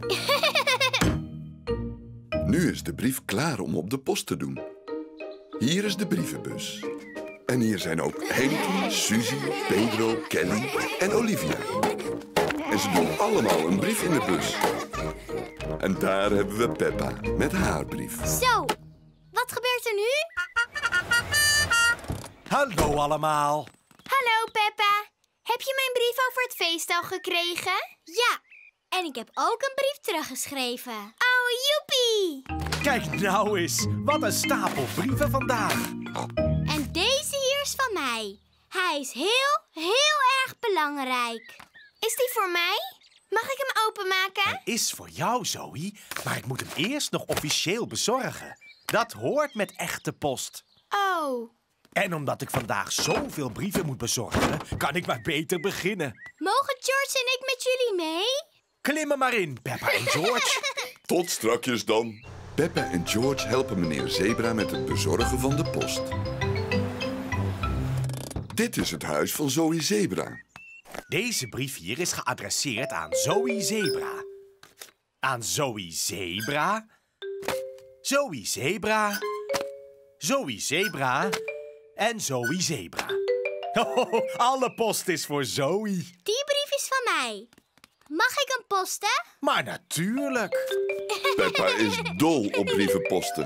Nu is de brief klaar om op de post te doen. Hier is de brievenbus. En hier zijn ook Henk, Suzy, Pedro, Kelly en Olivia. En ze doen allemaal een brief in de bus. En daar hebben we Peppa met haar brief. Zo, wat gebeurt er nu? Hallo allemaal. Hallo, Peppa. Heb je mijn brief over het feest al gekregen? Ja, en ik heb ook een brief teruggeschreven. Oh, joepie! Kijk nou eens, wat een stapel brieven vandaag. En deze hier is van mij. Hij is heel erg belangrijk. Is die voor mij? Mag ik hem openmaken? Hij is voor jou, Zoe, maar ik moet hem eerst nog officieel bezorgen. Dat hoort met echte post. Oh. En omdat ik vandaag zoveel brieven moet bezorgen, kan ik maar beter beginnen. Mogen George en ik met jullie mee? Klim er maar in, Peppa en George. Tot strakjes dan. Peppa en George helpen meneer Zebra met het bezorgen van de post. Dit is het huis van Zoe Zebra. Deze brief hier is geadresseerd aan Zoe Zebra. Aan Zoe Zebra. Zoe Zebra. Zoe Zebra. En Zoe Zebra. Oh, alle post is voor Zoe. Die brief is van mij. Mag ik hem posten? Maar natuurlijk. Peppa is dol op brievenposten.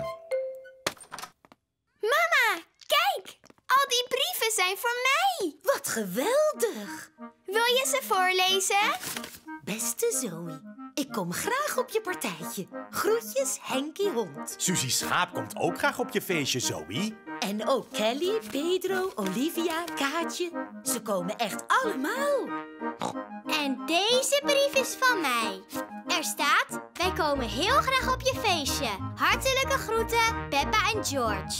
Mama, kijk! Al die brieven zijn voor mij. Wat geweldig. Wil je ze voorlezen? Beste Zoe, Ik kom graag op je partijtje. Groetjes, Henkie Hond. Suzie Schaap komt ook graag op je feestje, Zoe. En ook Kelly, Pedro, Olivia, Kaatje. Ze komen echt allemaal. En deze brief is van mij. Er staat, wij komen heel graag op je feestje. Hartelijke groeten, Peppa en George.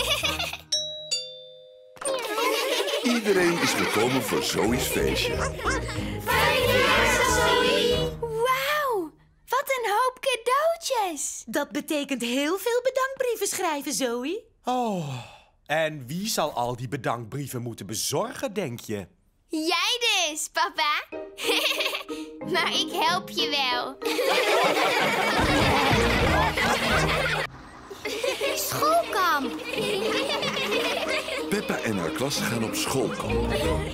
Iedereen is gekomen voor Zoe's feestje. Fijne feestdag, Zoe! Wauw, wat een hoop cadeautjes. Dat betekent heel veel bedankbrieven schrijven, Zoe. Oh, en wie zal al die bedankbrieven moeten bezorgen, denk je? Jij dus, papa. Maar ik help je wel. Schoolkamp. Peppa en haar klas gaan op schoolkamp.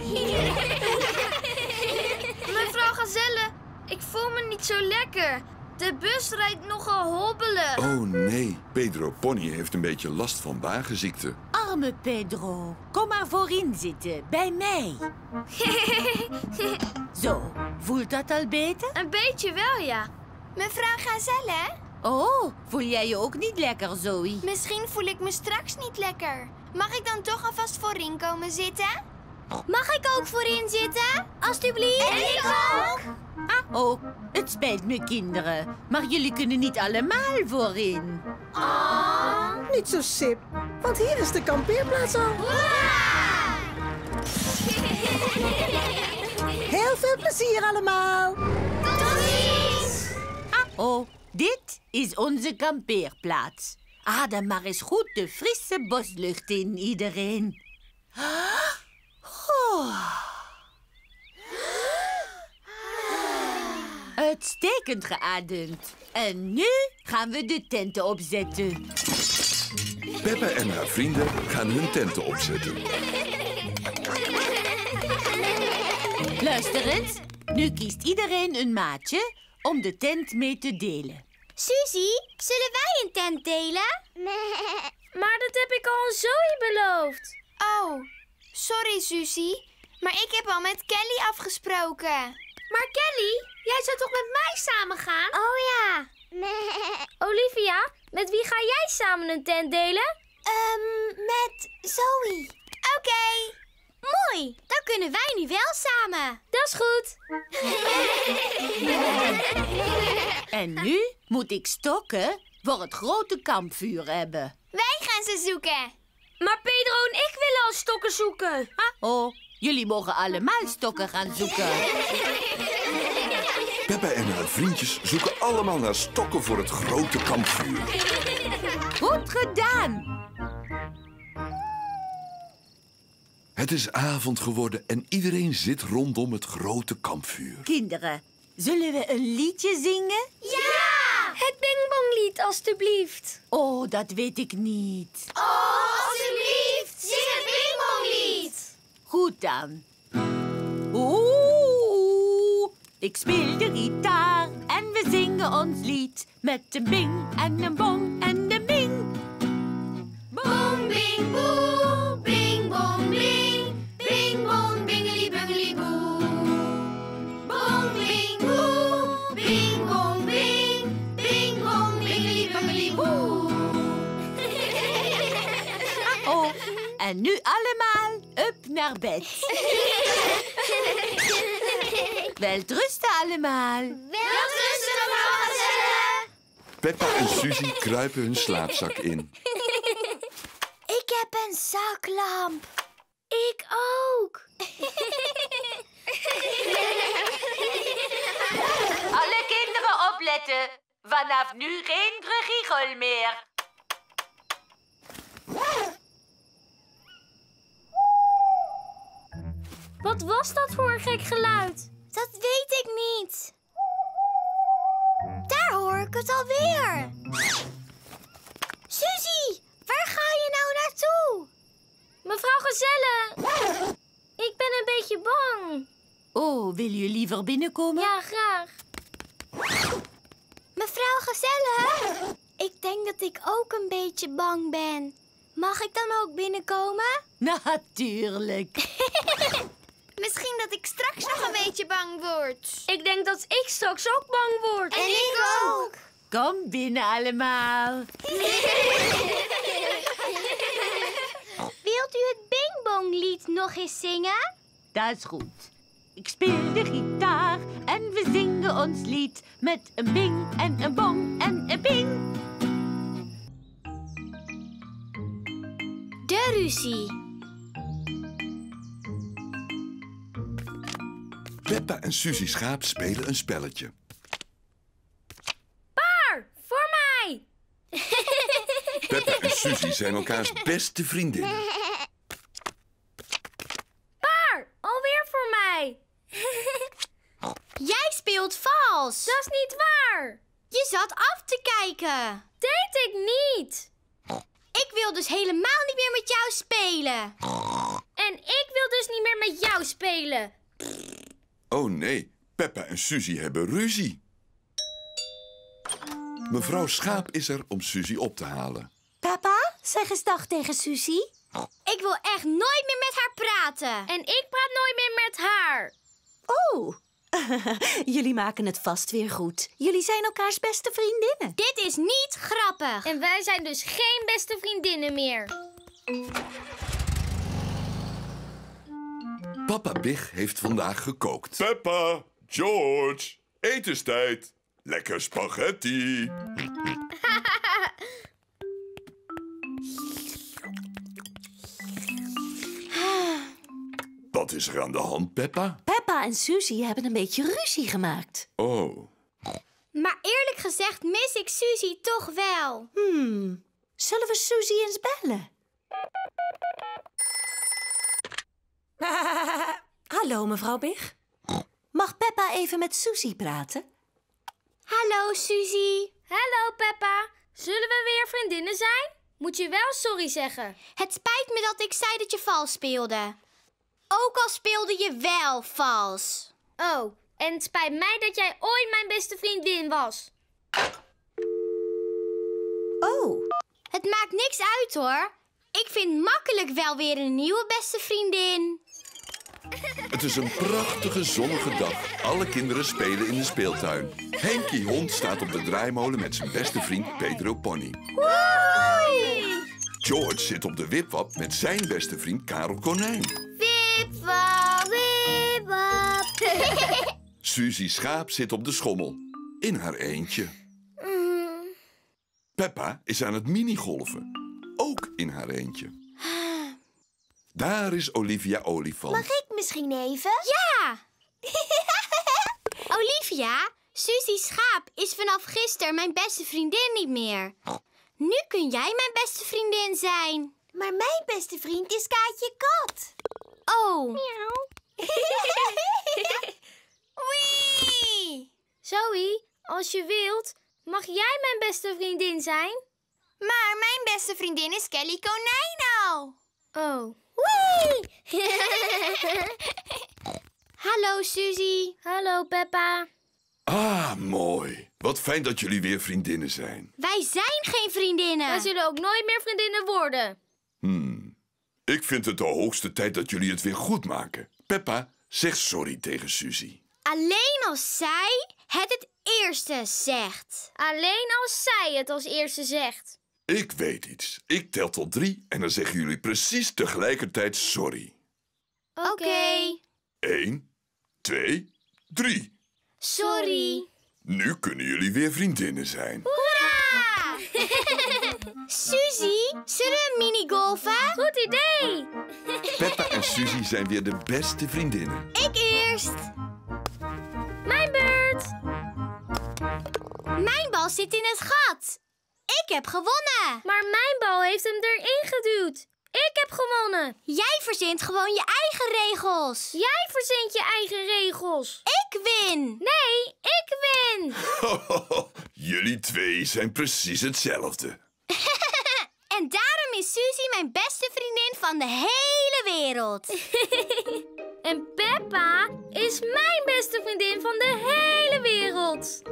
Mevrouw Gazelle, ik voel me niet zo lekker. De bus rijdt nogal hobbelig. Oh nee, Pedro Pony heeft een beetje last van wagenziekte. Arme Pedro, kom maar voorin zitten, bij mij. Zo, voelt dat al beter? Een beetje wel, ja. Mevrouw Gazelle? Oh, voel jij je ook niet lekker, Zoe? Misschien voel ik me straks niet lekker. Mag ik dan toch alvast voorin komen zitten? Mag ik ook voorin zitten? Alsjeblieft. En ik ook. Oh, het spijt me, kinderen. Maar jullie kunnen niet allemaal voorin. Niet zo sip, want hier is de kampeerplaats al. Heel veel plezier allemaal. Tot ziens. Oh, dit is onze kampeerplaats. Adem maar eens goed de frisse boslucht in, iedereen. Uitstekend geademd. En nu gaan we de tenten opzetten. Peppa en haar vrienden gaan hun tenten opzetten. Luister eens. Nu kiest iedereen een maatje om de tent mee te delen. Suzie, zullen wij een tent delen? Maar dat heb ik al aan Zoe beloofd. Oh, sorry Suzie, maar ik heb al met Kelly afgesproken. Maar Kelly, jij zou toch met mij samen gaan? Oh ja. Olivia, met wie ga jij samen een tent delen? Met Zoe. Oké. Mooi, dan kunnen wij nu wel samen. Dat is goed. En nu moet ik stokken voor het grote kampvuur hebben. Wij gaan ze zoeken. Maar Pedro en ik willen al stokken zoeken. Oh, jullie mogen allemaal stokken gaan zoeken. Peppa en haar vriendjes zoeken allemaal naar stokken voor het grote kampvuur. Goed gedaan. Het is avond geworden en iedereen zit rondom het grote kampvuur. Kinderen, zullen we een liedje zingen? Ja! Het Bingbonglied, alstublieft. Oh, dat weet ik niet. Oh, alsjeblieft, zing het Bingbonglied. Goed dan. Oeh, ik speel de gitaar en we zingen ons lied. Met een bing en een bong en een bing. Boom, bing, boe, bing, bong, bling. Bing, bong, bingeli, bungeli, boe. Boom, bing, boe, bing, bong, bing. Bing, bong, bingeli, bungeli, boe. Oh, en nu allemaal up naar bed. Welterusten allemaal. Welterusten, mevrouw Gazelle. Peppa en Suzie kruipen hun slaapzak in. Ik heb een zaklamp. Ik ook. Alle kinderen opletten. Vanaf nu geen gegiegel meer. Wat was dat voor een gek geluid? Dat weet ik niet. Daar hoor ik het alweer. Suzie, waar ga je nou naartoe? Mevrouw Gazelle, ik ben een beetje bang. Oh, wil je liever binnenkomen? Ja, graag. Mevrouw Gazelle, ik denk dat ik ook een beetje bang ben. Mag ik dan ook binnenkomen? Natuurlijk. Misschien Misschien dat ik straks nog een beetje bang word. Ik denk dat ik straks ook bang word. En ik ook. Kom binnen allemaal. Wilt u het Bing Bong lied nog eens zingen? Dat is goed. Ik speel de gitaar en we zingen ons lied met een bing en een bong en een ping. De ruzie. Peppa en Suzy Schaap spelen een spelletje. Paar, voor mij. Peppa en Suzy zijn elkaars beste vriendinnen. Paar, alweer voor mij. Jij speelt vals. Dat is niet waar. Je zat af te kijken. Deed ik niet. Ik wil dus helemaal niet meer met jou spelen. En ik wil dus niet meer met jou spelen. Oh nee, Peppa en Suzy hebben ruzie. Mevrouw Schaap is er om Suzy op te halen. Peppa, zeg eens dag tegen Suzy. Ik wil echt nooit meer met haar praten. En ik praat nooit meer met haar. Oh, jullie maken het vast weer goed. Jullie zijn elkaars beste vriendinnen. Dit is niet grappig. En wij zijn dus geen beste vriendinnen meer. Papa Big heeft vandaag gekookt. Peppa, George, etenstijd. Lekker spaghetti. Wat is er aan de hand, Peppa? Peppa en Suzy hebben een beetje ruzie gemaakt. Oh. Maar eerlijk gezegd mis ik Suzy toch wel. Zullen we Suzy eens bellen? Hallo, mevrouw Big. Mag Peppa even met Suzy praten? Hallo, Suzy. Hallo, Peppa. Zullen we weer vriendinnen zijn? Moet je wel sorry zeggen. Het spijt me dat ik zei dat je vals speelde. Ook al speelde je wel vals. Oh, en het spijt mij dat jij ooit mijn beste vriendin was. Oh. Het maakt niks uit, hoor. Ik vind makkelijk wel weer een nieuwe beste vriendin. Het is een prachtige zonnige dag. Alle kinderen spelen in de speeltuin. Henkie Hond staat op de draaimolen met zijn beste vriend Pedro Pony. Woei! George zit op de wipwap met zijn beste vriend Karel Konijn. Wipwap, wipwap. Suzy Schaap zit op de schommel. In haar eentje. Peppa is aan het minigolven. Ook in haar eentje. Daar is Olivia Olifant. Mag ik misschien even? Ja! Olivia, Suzy Schaap is vanaf gisteren mijn beste vriendin niet meer. Nu kun jij mijn beste vriendin zijn. Maar mijn beste vriend is Kaatje Kat. Oh. Miauw. Wee! Zoe, als je wilt, mag jij mijn beste vriendin zijn? Maar mijn beste vriendin is Kelly Konijno. Oh. Wee! Hallo, Suzy. Hallo, Peppa. Ah, mooi. Wat fijn dat jullie weer vriendinnen zijn. Wij zijn geen vriendinnen. Wij zullen ook nooit meer vriendinnen worden. Ik vind het de hoogste tijd dat jullie het weer goed maken. Peppa, zeg sorry tegen Suzy. Alleen als zij het eerste zegt. Alleen als zij het als eerste zegt. Ik weet iets. Ik tel tot 3 en dan zeggen jullie precies tegelijkertijd sorry. Oké. 1, 2, 3. Sorry. Nu kunnen jullie weer vriendinnen zijn. Hoera! Suzy, zullen we minigolfen? Goed idee. Peppa en Suzy zijn weer de beste vriendinnen. Ik eerst. Mijn beurt. Mijn bal zit in het gat. Ik heb gewonnen. Maar mijn bal heeft hem erin geduwd. Ik heb gewonnen. Jij verzint gewoon je eigen regels. Jij verzint je eigen regels. Ik win. Nee, ik win. Jullie twee zijn precies hetzelfde. En daarom is Suzy mijn beste vriendin van de hele wereld. En Peppa is mijn beste vriendin van de hele wereld.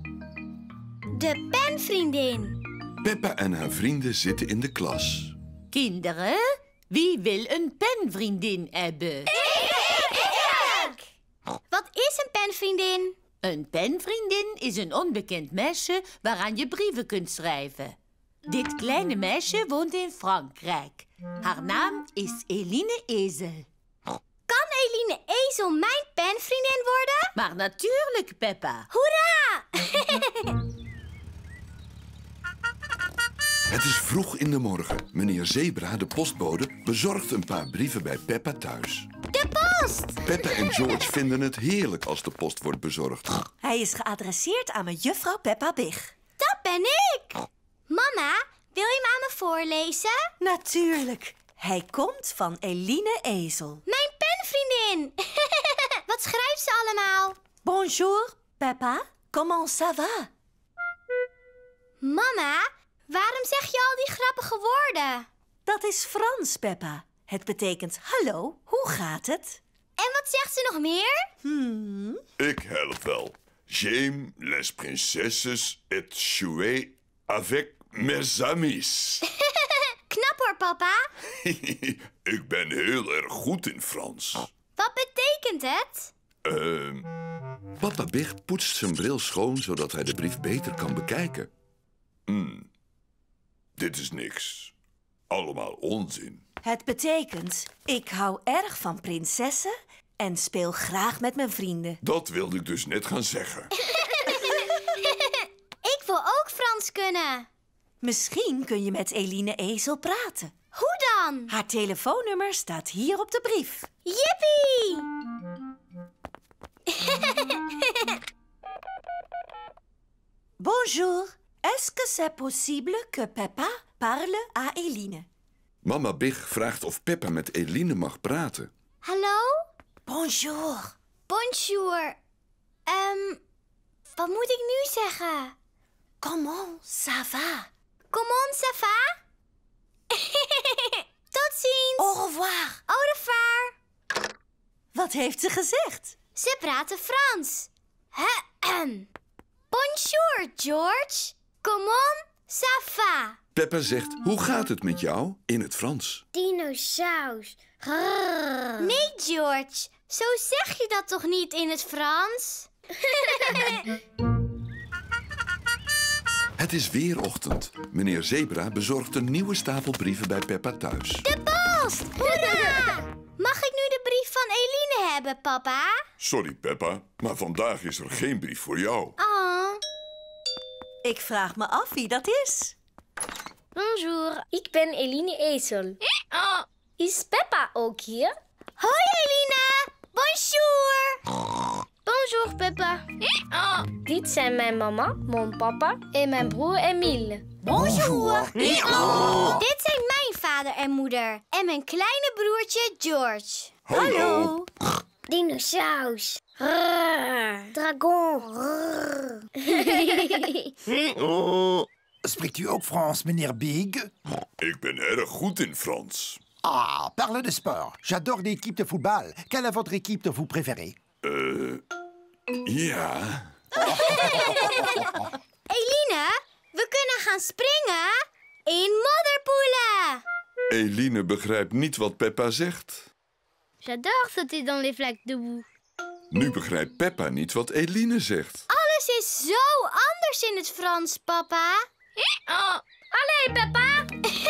De penvriendin. Peppa en haar vrienden zitten in de klas. Kinderen, wie wil een penvriendin hebben? Wat is een penvriendin? Een penvriendin is een onbekend meisje waaraan je brieven kunt schrijven. Dit kleine meisje woont in Frankrijk. Haar naam is Eline Ezel. Kan Eline Ezel mijn penvriendin worden? Maar natuurlijk, Peppa. Hoera! Het is vroeg in de morgen. Meneer Zebra, de postbode, bezorgt een paar brieven bij Peppa thuis. De post! Peppa en George vinden het heerlijk als de post wordt bezorgd. Hij is geadresseerd aan juffrouw Peppa Big. Dat ben ik! Mama, wil je hem aan me voorlezen? Natuurlijk. Hij komt van Eline Ezel. Mijn penvriendin! Wat schrijft ze allemaal? Bonjour, Peppa. Comment ça va? Mama, waarom zeg je al die grappige woorden? Dat is Frans, Peppa. Het betekent hallo, hoe gaat het? En wat zegt ze nog meer? Ik help wel. J'aime les princesses et jouer avec mes amis. Knap hoor, papa. Ik ben heel erg goed in Frans. Wat betekent het? Papa Big poetst zijn bril schoon, zodat hij de brief beter kan bekijken. Dit is niks. Allemaal onzin. Het betekent, ik hou erg van prinsessen en speel graag met mijn vrienden. Dat wilde ik dus net gaan zeggen. Ik wil ook Frans kunnen. Misschien kun je met Eline Ezel praten. Hoe dan? Haar telefoonnummer staat hier op de brief. Jippie! Bonjour. Est-ce que c'est possible que Peppa parle à Eline? Mama Big vraagt of Peppa met Eline mag praten. Hallo? Bonjour. Bonjour. Wat moet ik nu zeggen? Comment ça va? Comment ça va? Tot ziens. Au revoir. Au revoir. Wat heeft ze gezegd? Ze praten Frans. Bonjour, George. Comment ça va? Peppa zegt, hoe gaat het met jou? In het Frans. Dinosaurus. Nee, George. Zo zeg je dat toch niet in het Frans? Het is weer ochtend. Meneer Zebra bezorgt een nieuwe stapel brieven bij Peppa thuis. De post! Hoera! Mag ik nu de brief van Eline hebben, papa? Sorry, Peppa, maar vandaag is er geen brief voor jou. Oh. Ik vraag me af wie dat is. Bonjour, ik ben Eline Ezel. Is Peppa ook hier? Hoi, Eline! Bonjour! Bonjour, Peppa. Dit zijn mijn mama, mijn papa en mijn broer Emile. Bonjour! Dit zijn mijn vader en moeder. En mijn kleine broertje George. Hallo. Dinosaurus. Dragon. Spreekt u ook Frans, meneer Big? Ik ben erg goed in Frans. Ah, parle de sport. J'adore l'équipe de football. Quelle est votre équipe de vous préférée? Ja. Eline, we kunnen gaan springen in modderpoelen. Eline begrijpt niet wat Peppa zegt. J'adore sauter dans les flaques de boue. Nu begrijpt Peppa niet wat Eline zegt. Alles is zo anders in het Frans, papa. Allee, Peppa!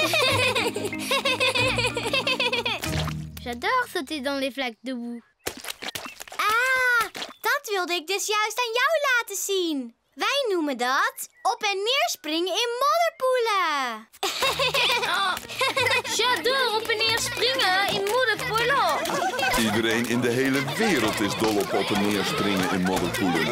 J'adore sauter dans les flaques de boue. Ah, dat wilde ik dus juist aan jou laten zien. Wij noemen dat op en neer springen in modderpoelen. J'adore op en neer springen in modderpoelen. Iedereen in de hele wereld is dol op en neer springen in modderpoelen.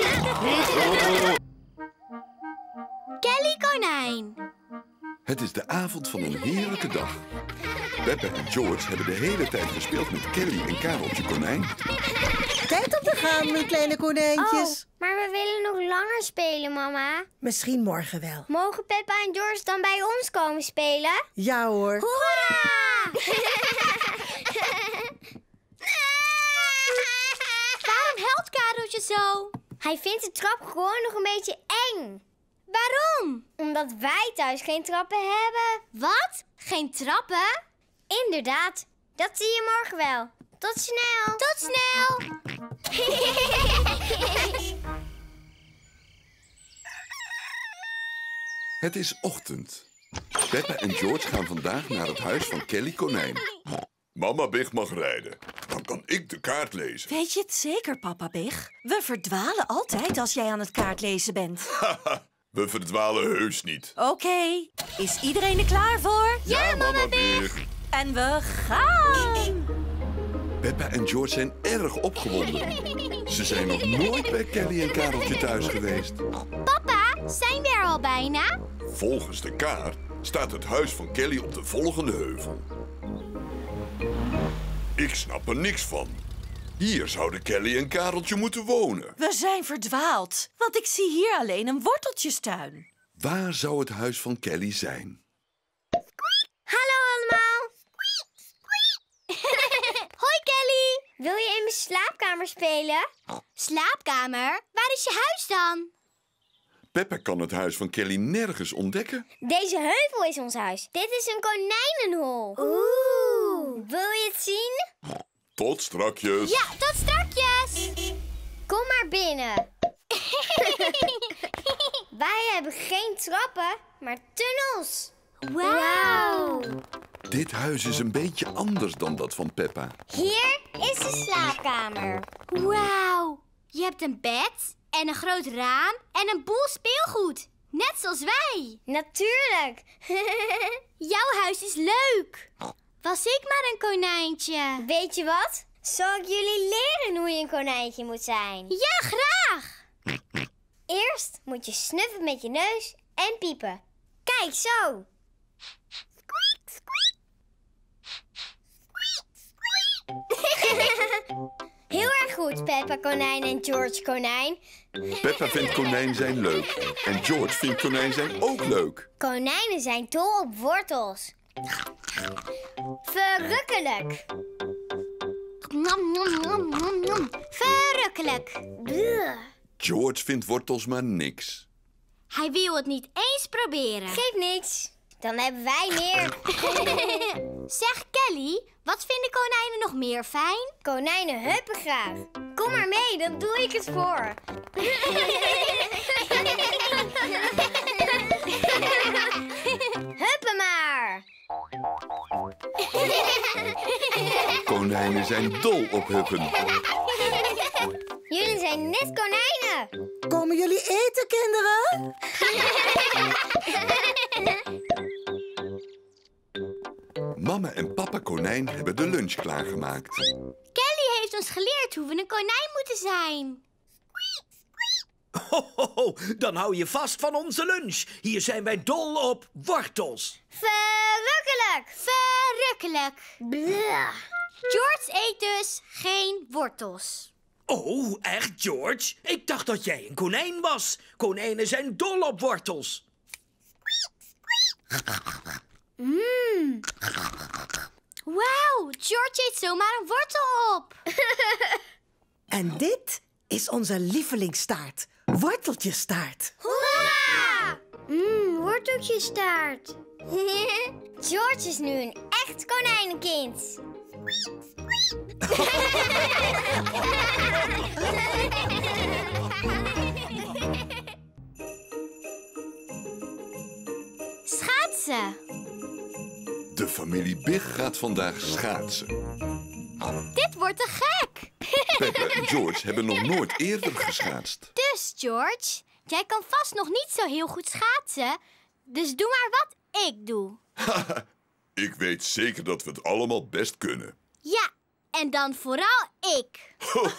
Kelly Konijn. Het is de avond van een heerlijke dag. Peppa en George hebben de hele tijd gespeeld met Kelly en Kareltje Konijn. Tijd om te gaan, mijn kleine konijntjes. Maar we willen nog langer spelen, mama. Misschien morgen wel. Mogen Peppa en George dan bij ons komen spelen? Ja hoor. Hoera! Waarom huilt Kareltje zo? Hij vindt de trap gewoon nog een beetje eng. Waarom? Omdat wij thuis geen trappen hebben. Wat? Geen trappen? Inderdaad. Dat zie je morgen wel. Tot snel. Tot snel. Het is ochtend. Peppa en George gaan vandaag naar het huis van Kelly Konijn. Mama Big mag rijden. Dan kan ik de kaart lezen. Weet je het zeker, papa Big? We verdwalen altijd als jij aan het kaartlezen bent. Haha, we verdwalen heus niet. Oké, is iedereen er klaar voor? Ja, Mama Big. En we gaan! Peppa en George zijn erg opgewonden. Ze zijn nog nooit bij Kelly en Kareltje thuis geweest. Papa, zijn we er al bijna? Volgens de kaart staat het huis van Kelly op de volgende heuvel. Ik snap er niks van. Hier zouden Kelly en Kareltje moeten wonen. We zijn verdwaald, want ik zie hier alleen een worteltjestuin. Waar zou het huis van Kelly zijn? Hallo allemaal. Hoi Kelly. Wil je in mijn slaapkamer spelen? Slaapkamer? Waar is je huis dan? Peppa kan het huis van Kelly nergens ontdekken. Deze heuvel is ons huis. Dit is een konijnenhol. Oeh. Wil je het zien? Tot strakjes. Ja, tot strakjes. Kom maar binnen. Wij hebben geen trappen, maar tunnels. Wauw. Dit huis is een beetje anders dan dat van Peppa. Hier is de slaapkamer. Wauw. Je hebt een bed en een groot raam en een boel speelgoed. Net zoals wij. Natuurlijk. Jouw huis is leuk. Was ik maar een konijntje. Weet je wat? Zal ik jullie leren hoe je een konijntje moet zijn? Ja, graag. Eerst moet je snuffen met je neus en piepen. Kijk, zo. Heel erg goed, Peppa Konijn en George Konijn. Peppa vindt konijn zijn leuk. En George vindt konijn zijn ook leuk. Konijnen zijn dol op wortels. Verrukkelijk. Verrukkelijk. George vindt wortels maar niks. Hij wil het niet eens proberen. Geeft niks. Dan hebben wij meer. Zeg Kelly, wat vinden konijnen nog meer fijn? Konijnen huppen graag. Kom maar mee, dan doe ik het voor. Huppen maar. Konijnen zijn dol op huppen. Jullie zijn net konijnen. Komen jullie eten, kinderen? Mama en papa konijn hebben de lunch klaargemaakt. Kelly heeft ons geleerd hoe we een konijn moeten zijn. Ho, dan hou je vast van onze lunch. Hier zijn wij dol op wortels. Verrukkelijk. Verrukkelijk. Blah. George eet dus geen wortels. Oh, echt, George? Ik dacht dat jij een konijn was. Konijnen zijn dol op wortels. Wauw, George eet zomaar een wortel op. En dit is onze lievelingstaart. Worteltjestaart. Hoera! Worteltjestaart. George is nu een echt konijnenkind. Schaatsen. De familie Big gaat vandaag schaatsen. Dit wordt te gek. Peppa en George hebben nog nooit eerder geschaatst. Dus, George, jij kan vast nog niet zo heel goed schaatsen. Dus doe maar wat ik doe. Ik weet zeker dat we het allemaal best kunnen. Ja, en dan vooral ik.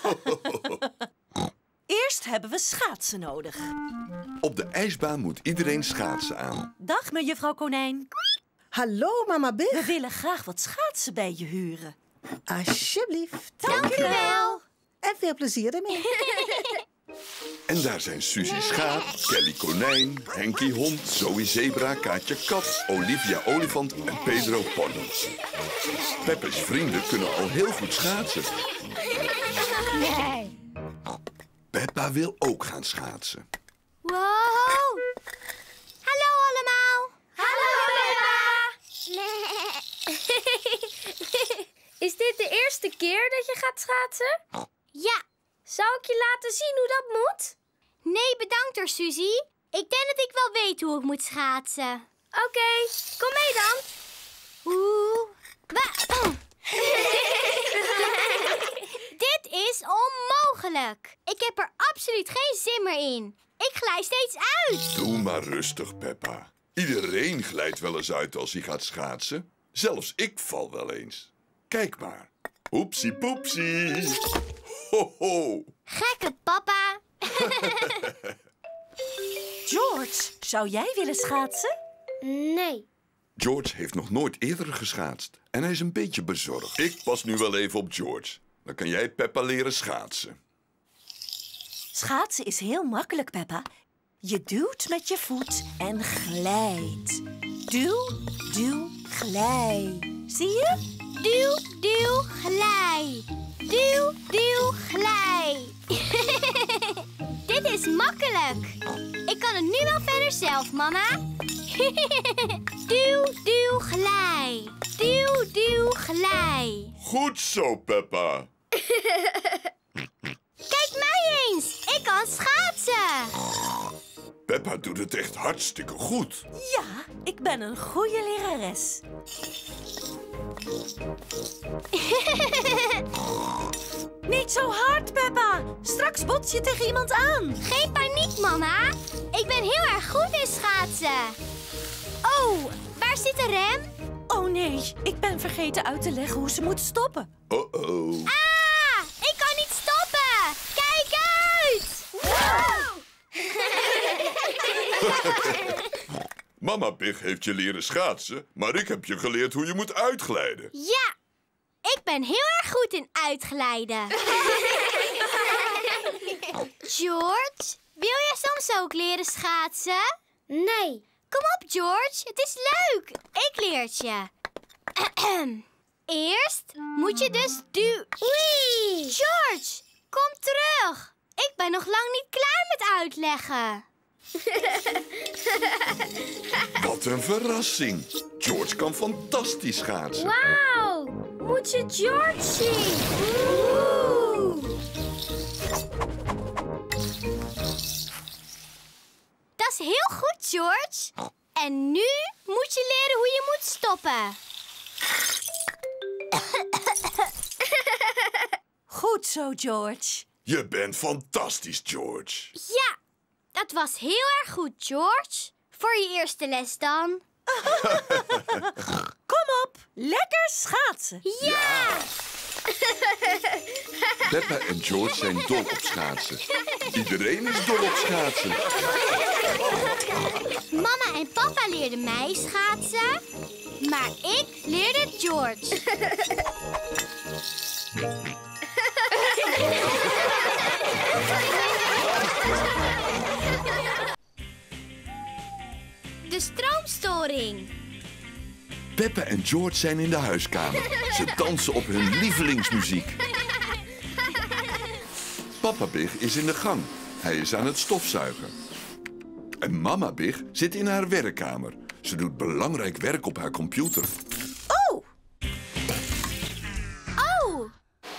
Eerst hebben we schaatsen nodig. Op de ijsbaan moet iedereen schaatsen aan. Dag, mevrouw Konijn. Hallo, mama Big. We willen graag wat schaatsen bij je huren. Alsjeblieft. Dank u wel. En veel plezier ermee. En daar zijn Suzie Schaap, Kelly Konijn, Henkie Hond, Zoe Zebra, Kaatje Kat, Olivia Olifant en Pedro Porno. Peppa's vrienden kunnen al heel goed schaatsen. Peppa wil ook gaan schaatsen. Wow, Is dit de eerste keer dat je gaat schaatsen? Ja. Zou ik je laten zien hoe dat moet? Nee, bedankt hoor, Suzy. Ik denk dat ik wel weet hoe ik moet schaatsen. Oké, kom mee dan. Dit is onmogelijk. Ik heb er absoluut geen zin meer in. Ik glij steeds uit. Doe maar rustig, Peppa. Iedereen glijdt wel eens uit als hij gaat schaatsen. Zelfs ik val wel eens. Kijk maar. Oepsie poepsie. Ho ho. Gekke papa. George, zou jij willen schaatsen? Nee. George heeft nog nooit eerder geschaatst. En hij is een beetje bezorgd. Ik pas nu wel even op George. Dan kan jij Peppa leren schaatsen. Schaatsen is heel makkelijk, Peppa. Je duwt met je voet en glijdt. Duw, duw, glij. Zie je? Duw, duw, glij. Duw, duw, glij. Dit is makkelijk. Ik kan het nu wel verder zelf, mama. Duw, duw, glij. Duw, duw, glij. Goed zo, Peppa. Kijk mij eens. Ik kan schaatsen. Peppa doet het echt hartstikke goed. Ja, ik ben een goede lerares. Niet zo hard, Peppa. Straks bots je tegen iemand aan. Geen paniek, mama. Ik ben heel erg goed in schaatsen. Oh, waar zit de rem? Oh nee, ik ben vergeten uit te leggen hoe ze moet stoppen. Oh. Ah, ik kan niet stoppen. Kijk uit. Wow. Mama Pig heeft je leren schaatsen, maar ik heb je geleerd hoe je moet uitglijden. Ja, ik ben heel erg goed in uitglijden. George, wil jij soms ook leren schaatsen? Nee. Kom op, George. Het is leuk. Ik leer het je. Eerst moet je dus Wee! George, kom terug. Ik ben nog lang niet klaar met uitleggen. Wat een verrassing. George kan fantastisch schaatsen. Wauw! Moet je George zien? Oeh. Dat is heel goed, George. En nu moet je leren hoe je moet stoppen. Goed zo, George. Je bent fantastisch, George. Ja, dat was heel erg goed, George. Voor je eerste les dan. Kom op, lekker schaatsen. Ja! Peppa en George zijn dol op schaatsen. Iedereen is dol op schaatsen. Mama en papa leerden mij schaatsen, maar ik leerde George. De stroomstoring. Peppa en George zijn in de huiskamer. Ze dansen op hun lievelingsmuziek. Papa Big is in de gang. Hij is aan het stofzuigen. En Mama Big zit in haar werkkamer. Ze doet belangrijk werk op haar computer. Oh! Oh!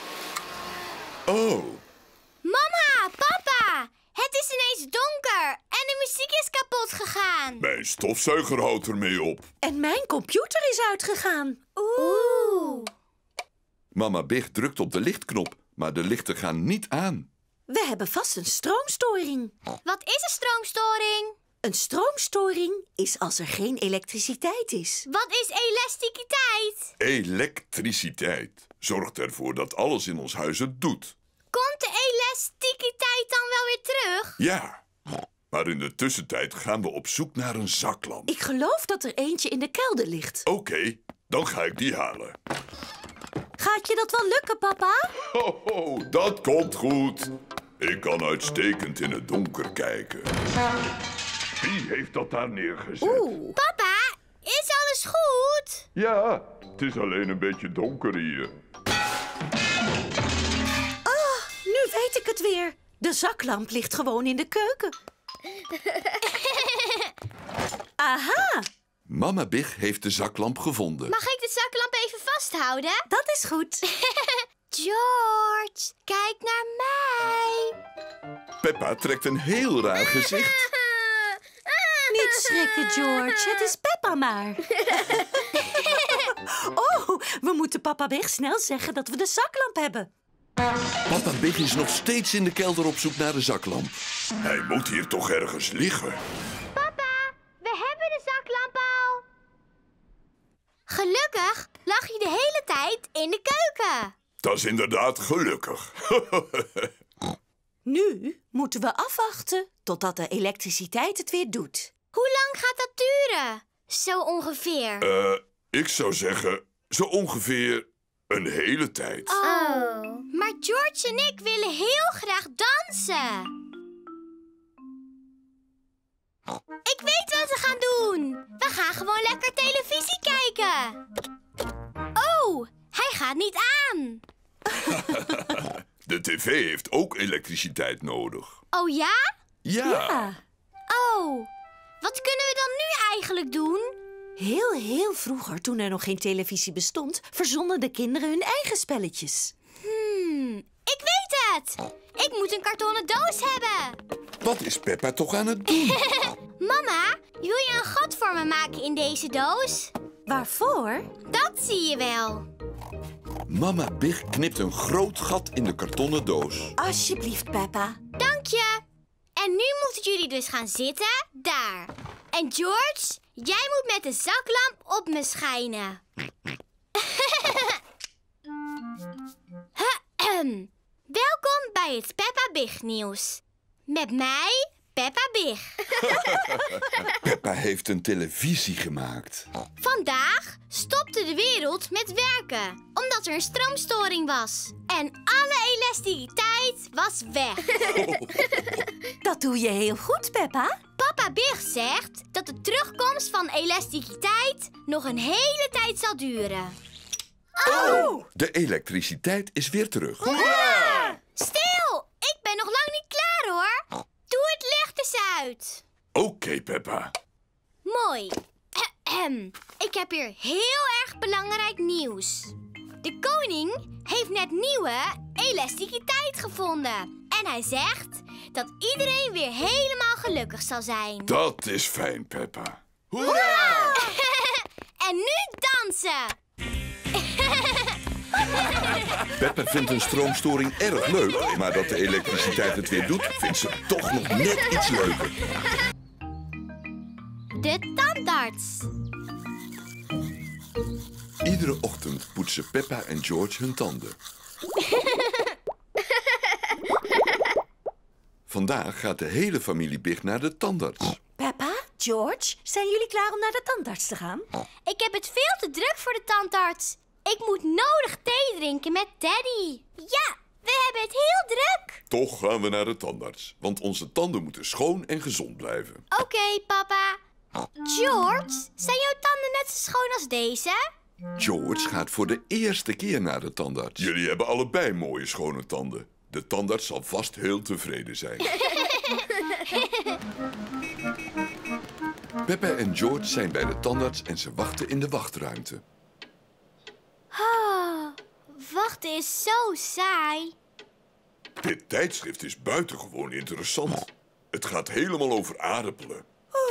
Oh! Mama, papa! Het is ineens donker en de muziek is kapot gegaan. Mijn stofzuiger houdt ermee op. En mijn computer is uitgegaan. Oeh! Mama Big drukt op de lichtknop, maar de lichten gaan niet aan. We hebben vast een stroomstoring. Wat is een stroomstoring? Een stroomstoring is als er geen elektriciteit is. Wat is elasticiteit? Elektriciteit zorgt ervoor dat alles in ons huis het doet. Komt de elasticiteit dan wel weer terug? Ja, maar in de tussentijd gaan we op zoek naar een zaklamp. Ik geloof dat er eentje in de kelder ligt. Oké, dan ga ik die halen. Gaat je dat wel lukken, papa? Ho, ho, dat komt goed. Ik kan uitstekend in het donker kijken. Wie heeft dat daar neergezet? Oeh. Papa, is alles goed? Ja, het is alleen een beetje donker hier. Ah, nu weet ik het weer. De zaklamp ligt gewoon in de keuken. Aha! Mama Big heeft de zaklamp gevonden. Mag ik de zaklamp even vasthouden? vasthouden? Dat is goed. George, kijk naar mij. Peppa trekt een heel raar gezicht. Niet schrikken, George. Het is Peppa maar. Oh, we moeten papa Big snel zeggen dat we de zaklamp hebben. Papa Big is nog steeds in de kelder op zoek naar de zaklamp. Hij moet hier toch ergens liggen. Papa, we hebben de zaklamp al. Gelukkig lag hij de hele tijd in de keuken. Dat is inderdaad gelukkig. Nu moeten we afwachten totdat de elektriciteit het weer doet. Hoe lang gaat dat duren? Zo ongeveer. Ik zou zeggen, zo ongeveer een hele tijd. Oh. Maar George en ik willen heel graag dansen. Ik weet wat we gaan doen. We gaan gewoon lekker televisie kijken. Oh, hij gaat niet aan. De tv heeft ook elektriciteit nodig. Oh ja? Ja. Oh, wat kunnen we dan nu eigenlijk doen? Heel vroeger, toen er nog geen televisie bestond, verzonnen de kinderen hun eigen spelletjes. Ik weet het. Ik moet een kartonnen doos hebben. Wat is Peppa toch aan het doen? Mama, wil je een gat voor me maken in deze doos? Waarvoor? Dat zie je wel. Mama Big knipt een groot gat in de kartonnen doos. Alsjeblieft, Peppa. Dank je. En nu moeten jullie dus gaan zitten, daar. En George, jij moet met de zaklamp op me schijnen. Welkom bij het Peppa Big nieuws. Met mij, Peppa Big. Peppa heeft een televisie gemaakt. Vandaag stopte de wereld met werken, omdat er een stroomstoring was. En alle elasticiteit was weg. Dat doe je heel goed, Peppa. Papa Big zegt dat de terugkomst van elasticiteit nog een hele tijd zal duren. Oh! De elektriciteit is weer terug. Hoera! Stil! Ik ben nog lang niet klaar, hoor. Doe het licht eens uit. Oké, Peppa. Mooi. Ik heb hier heel erg belangrijk nieuws. De koning heeft net nieuwe elasticiteit gevonden. En hij zegt dat iedereen weer helemaal gelukkig zal zijn. Dat is fijn, Peppa. Hoera! En nu dansen! Peppa vindt een stroomstoring erg leuk, maar dat de elektriciteit het weer doet, vindt ze toch nog net iets leuker. De tandarts. Iedere ochtend poetsen Peppa en George hun tanden. Vandaag gaat de hele familie Big naar de tandarts. Peppa, George, zijn jullie klaar om naar de tandarts te gaan? Ik heb het veel te druk voor de tandarts. Ik moet nodig thee drinken met Daddy. Ja, we hebben het heel druk. Toch gaan we naar de tandarts, want onze tanden moeten schoon en gezond blijven. Oké, papa. George, zijn jouw tanden net zo schoon als deze? George gaat voor de eerste keer naar de tandarts. Jullie hebben allebei mooie schone tanden. De tandarts zal vast heel tevreden zijn. Peppa en George zijn bij de tandarts en ze wachten in de wachtruimte. Wachten is zo saai. Dit tijdschrift is buitengewoon interessant. Het gaat helemaal over aardappelen.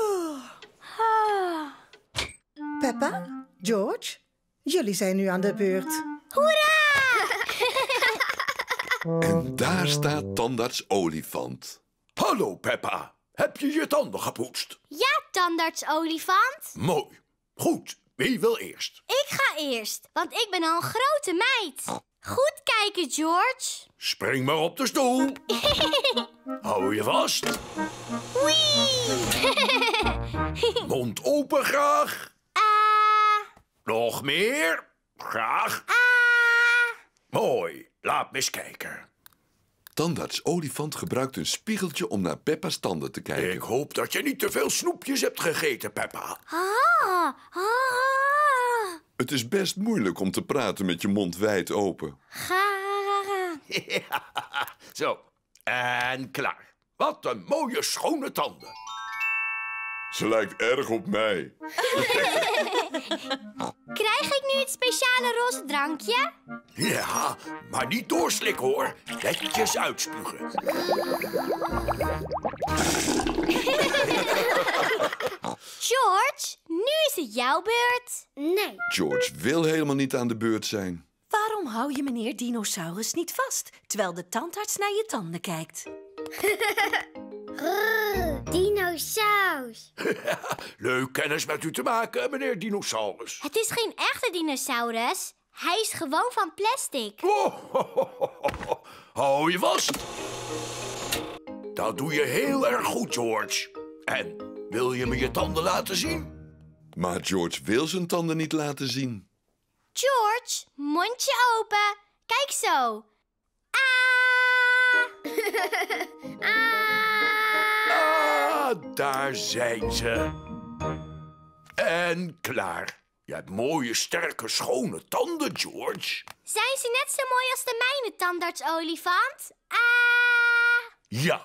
Peppa, George, jullie zijn nu aan de beurt. Hoera! En daar staat tandarts Olifant. Hallo, Peppa. Heb je je tanden gepoetst? Ja, tandarts Olifant. Mooi. Goed, wie wil eerst? Ik ga eerst, want ik ben al een grote meid. Goed kijken, George. Spring maar op de stoel. Hou je vast. Mond open graag. Nog meer. Graag. Mooi. Laat me eens kijken. Tandarts Olifant gebruikt een spiegeltje om naar Peppa's tanden te kijken. Ik hoop dat je niet te veel snoepjes hebt gegeten, Peppa. Het is best moeilijk om te praten met je mond wijd open. Ja, zo. En klaar. Wat een mooie schone tanden. Ze lijkt erg op mij. Krijg ik nu het speciale roze drankje? Ja, maar niet doorslikken hoor. Netjes uitspugen. George, nu is het jouw beurt. Nee. George wil helemaal niet aan de beurt zijn. Waarom hou je meneer Dinosaurus niet vast, terwijl de tandarts naar je tanden kijkt? Dinosaurus. Leuk kennis met u te maken, meneer Dinosaurus. Het is geen echte dinosaurus. Hij is gewoon van plastic. Hou je vast. Dat doe je heel erg goed, George. En wil je me je tanden laten zien? Maar George wil zijn tanden niet laten zien. George, mondje open. Kijk zo. Daar zijn ze. En klaar. Je hebt mooie, sterke, schone tanden, George. Zijn ze net zo mooi als de mijne, tandarts-olifant? Ja.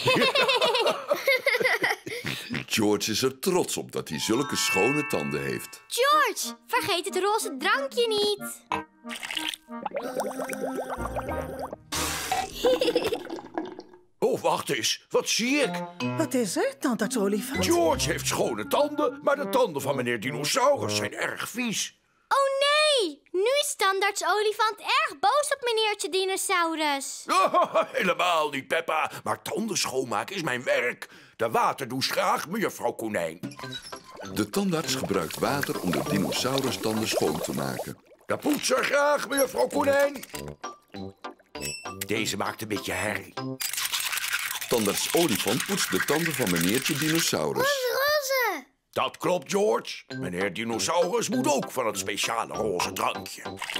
George is er trots op dat hij zulke schone tanden heeft. George, vergeet het roze drankje niet. Oh, wacht eens. Wat zie ik? Wat is er, tandarts-olifant? George heeft schone tanden, maar de tanden van meneer Dinosaurus zijn erg vies. Oh nee, nu is tandarts-olifant erg boos op meneertje Dinosaurus. Helemaal niet, Peppa. Maar tanden schoonmaken is mijn werk. De waterdouche graag, mevrouw Konijn. De tandarts gebruikt water om de dinosaurustanden schoon te maken. De poetser graag, mevrouw Konijn. Deze maakt een beetje herrie. Tandarts Olifant poetst de tanden van meneertje Dinosaurus. Roze. Dat klopt, George. Meneer Dinosaurus moet ook van het speciale roze drankje.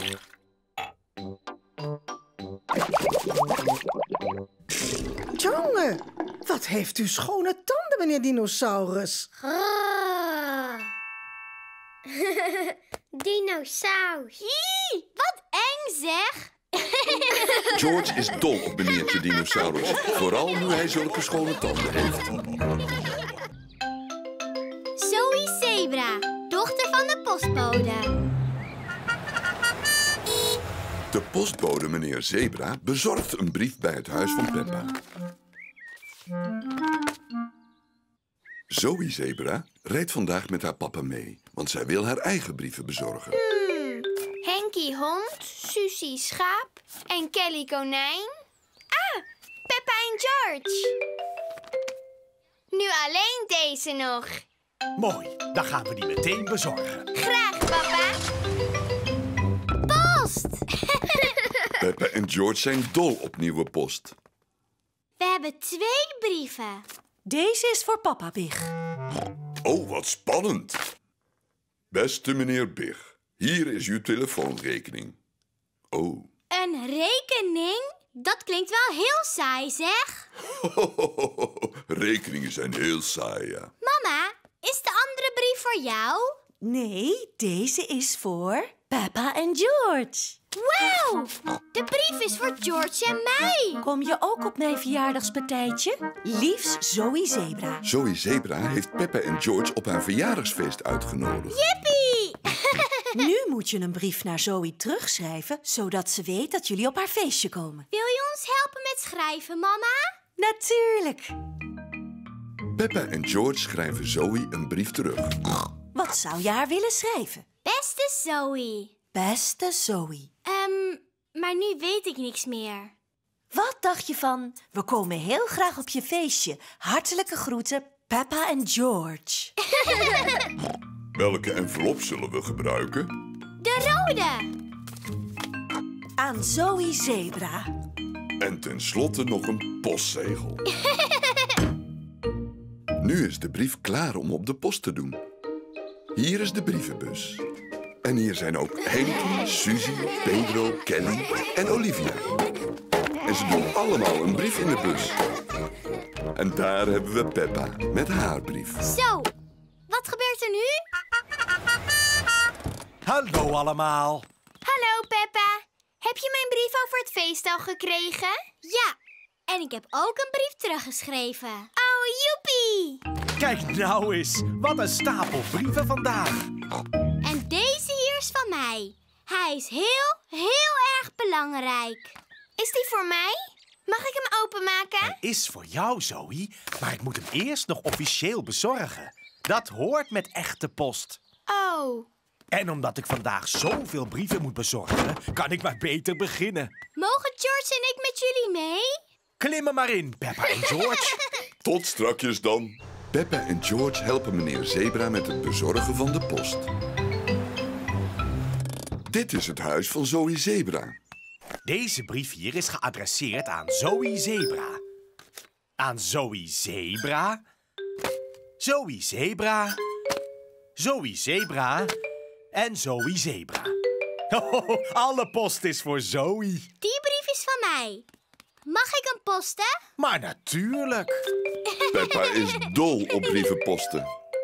Jongen, wat heeft u schone tanden, meneer Dinosaurus. Dinosaurus. Wat eng zeg. George is dol op meneertje Dinosaurus. Vooral nu hij zulke schone tanden heeft. Zoe Zebra, dochter van de postbode. De postbode, meneer Zebra, bezorgt een brief bij het huis van Peppa. Zoe Zebra rijdt vandaag met haar papa mee, want zij wil haar eigen brieven bezorgen. Henkie hond, Susie schaap en Kelly konijn. Peppa en George. Nu alleen deze nog. Mooi, dan gaan we die meteen bezorgen. Graag, papa. Post! Peppa en George zijn dol op nieuwe post. We hebben 2 brieven. Deze is voor papa Big. Oh, wat spannend. Beste meneer Big, hier is uw telefoonrekening. Oh. Een rekening? Dat klinkt wel heel saai, zeg. Rekeningen zijn heel saai, ja. Mama, is de andere brief voor jou? Nee, deze is voor Peppa en George. Wauw, de brief is voor George en mij. Kom je ook op mijn verjaardagspartijtje? Liefst Zoe Zebra. Zoe Zebra heeft Peppa en George op haar verjaardagsfeest uitgenodigd. Jippie! Nu moet je een brief naar Zoe terugschrijven, zodat ze weet dat jullie op haar feestje komen. Wil je ons helpen met schrijven, mama? Natuurlijk. Peppa en George schrijven Zoe een brief terug. Wat zou je haar willen schrijven? Beste Zoe. Beste Zoe. Maar nu weet ik niks meer. Wat dacht je van, we komen heel graag op je feestje. Hartelijke groeten, Peppa en George. Welke envelop zullen we gebruiken? De rode. Aan Zoe Zebra. En tenslotte nog een postzegel. Nu is de brief klaar om op de post te doen. Hier is de brievenbus. En hier zijn ook Henk, Suzy, Pedro, Kelly en Olivia. En ze doen allemaal een brief in de bus. En daar hebben we Peppa met haar brief. Zo, wat gebeurt er nu? Hallo allemaal. Hallo, Peppa. Heb je mijn brief over het feest al gekregen? Ja, en ik heb ook een brief teruggeschreven. Oh, joepie! Kijk nou eens, wat een stapel brieven vandaag. En deze hier is van mij. Hij is heel erg belangrijk. Is die voor mij? Mag ik hem openmaken? Hij is voor jou, Zoe, maar ik moet hem eerst nog officieel bezorgen. Dat hoort met echte post. Oh. En omdat ik vandaag zoveel brieven moet bezorgen, kan ik maar beter beginnen. Mogen George en ik met jullie mee? Klim er maar in, Peppa en George. Tot strakjes dan. Peppa en George helpen meneer Zebra met het bezorgen van de post. Dit is het huis van Zoe Zebra. Deze brief hier is geadresseerd aan Zoe Zebra. Aan Zoe Zebra. Zoe Zebra. Zoe Zebra. En Zoe Zebra. Oh, alle post is voor Zoe. Die brief is van mij. Mag ik hem posten? Maar natuurlijk. Peppa is dol op brievenposten.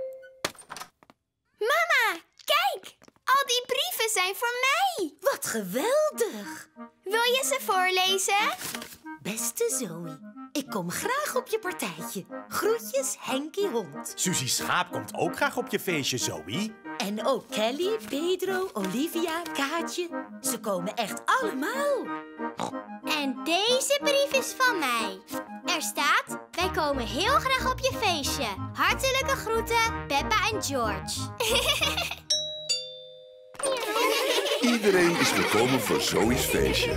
Mama, kijk! Al die brieven zijn voor mij. Wat geweldig! Wil je ze voorlezen? Beste Zoe, ik kom graag op je partijtje. Groetjes, Henkie Hond. Suzie Schaap komt ook graag op je feestje, Zoe. En ook Kelly, Pedro, Olivia, Kaatje. Ze komen echt allemaal. En deze brief is van mij. Er staat, wij komen heel graag op je feestje. Hartelijke groeten, Peppa en George. Iedereen is gekomen voor Zoe's feestje.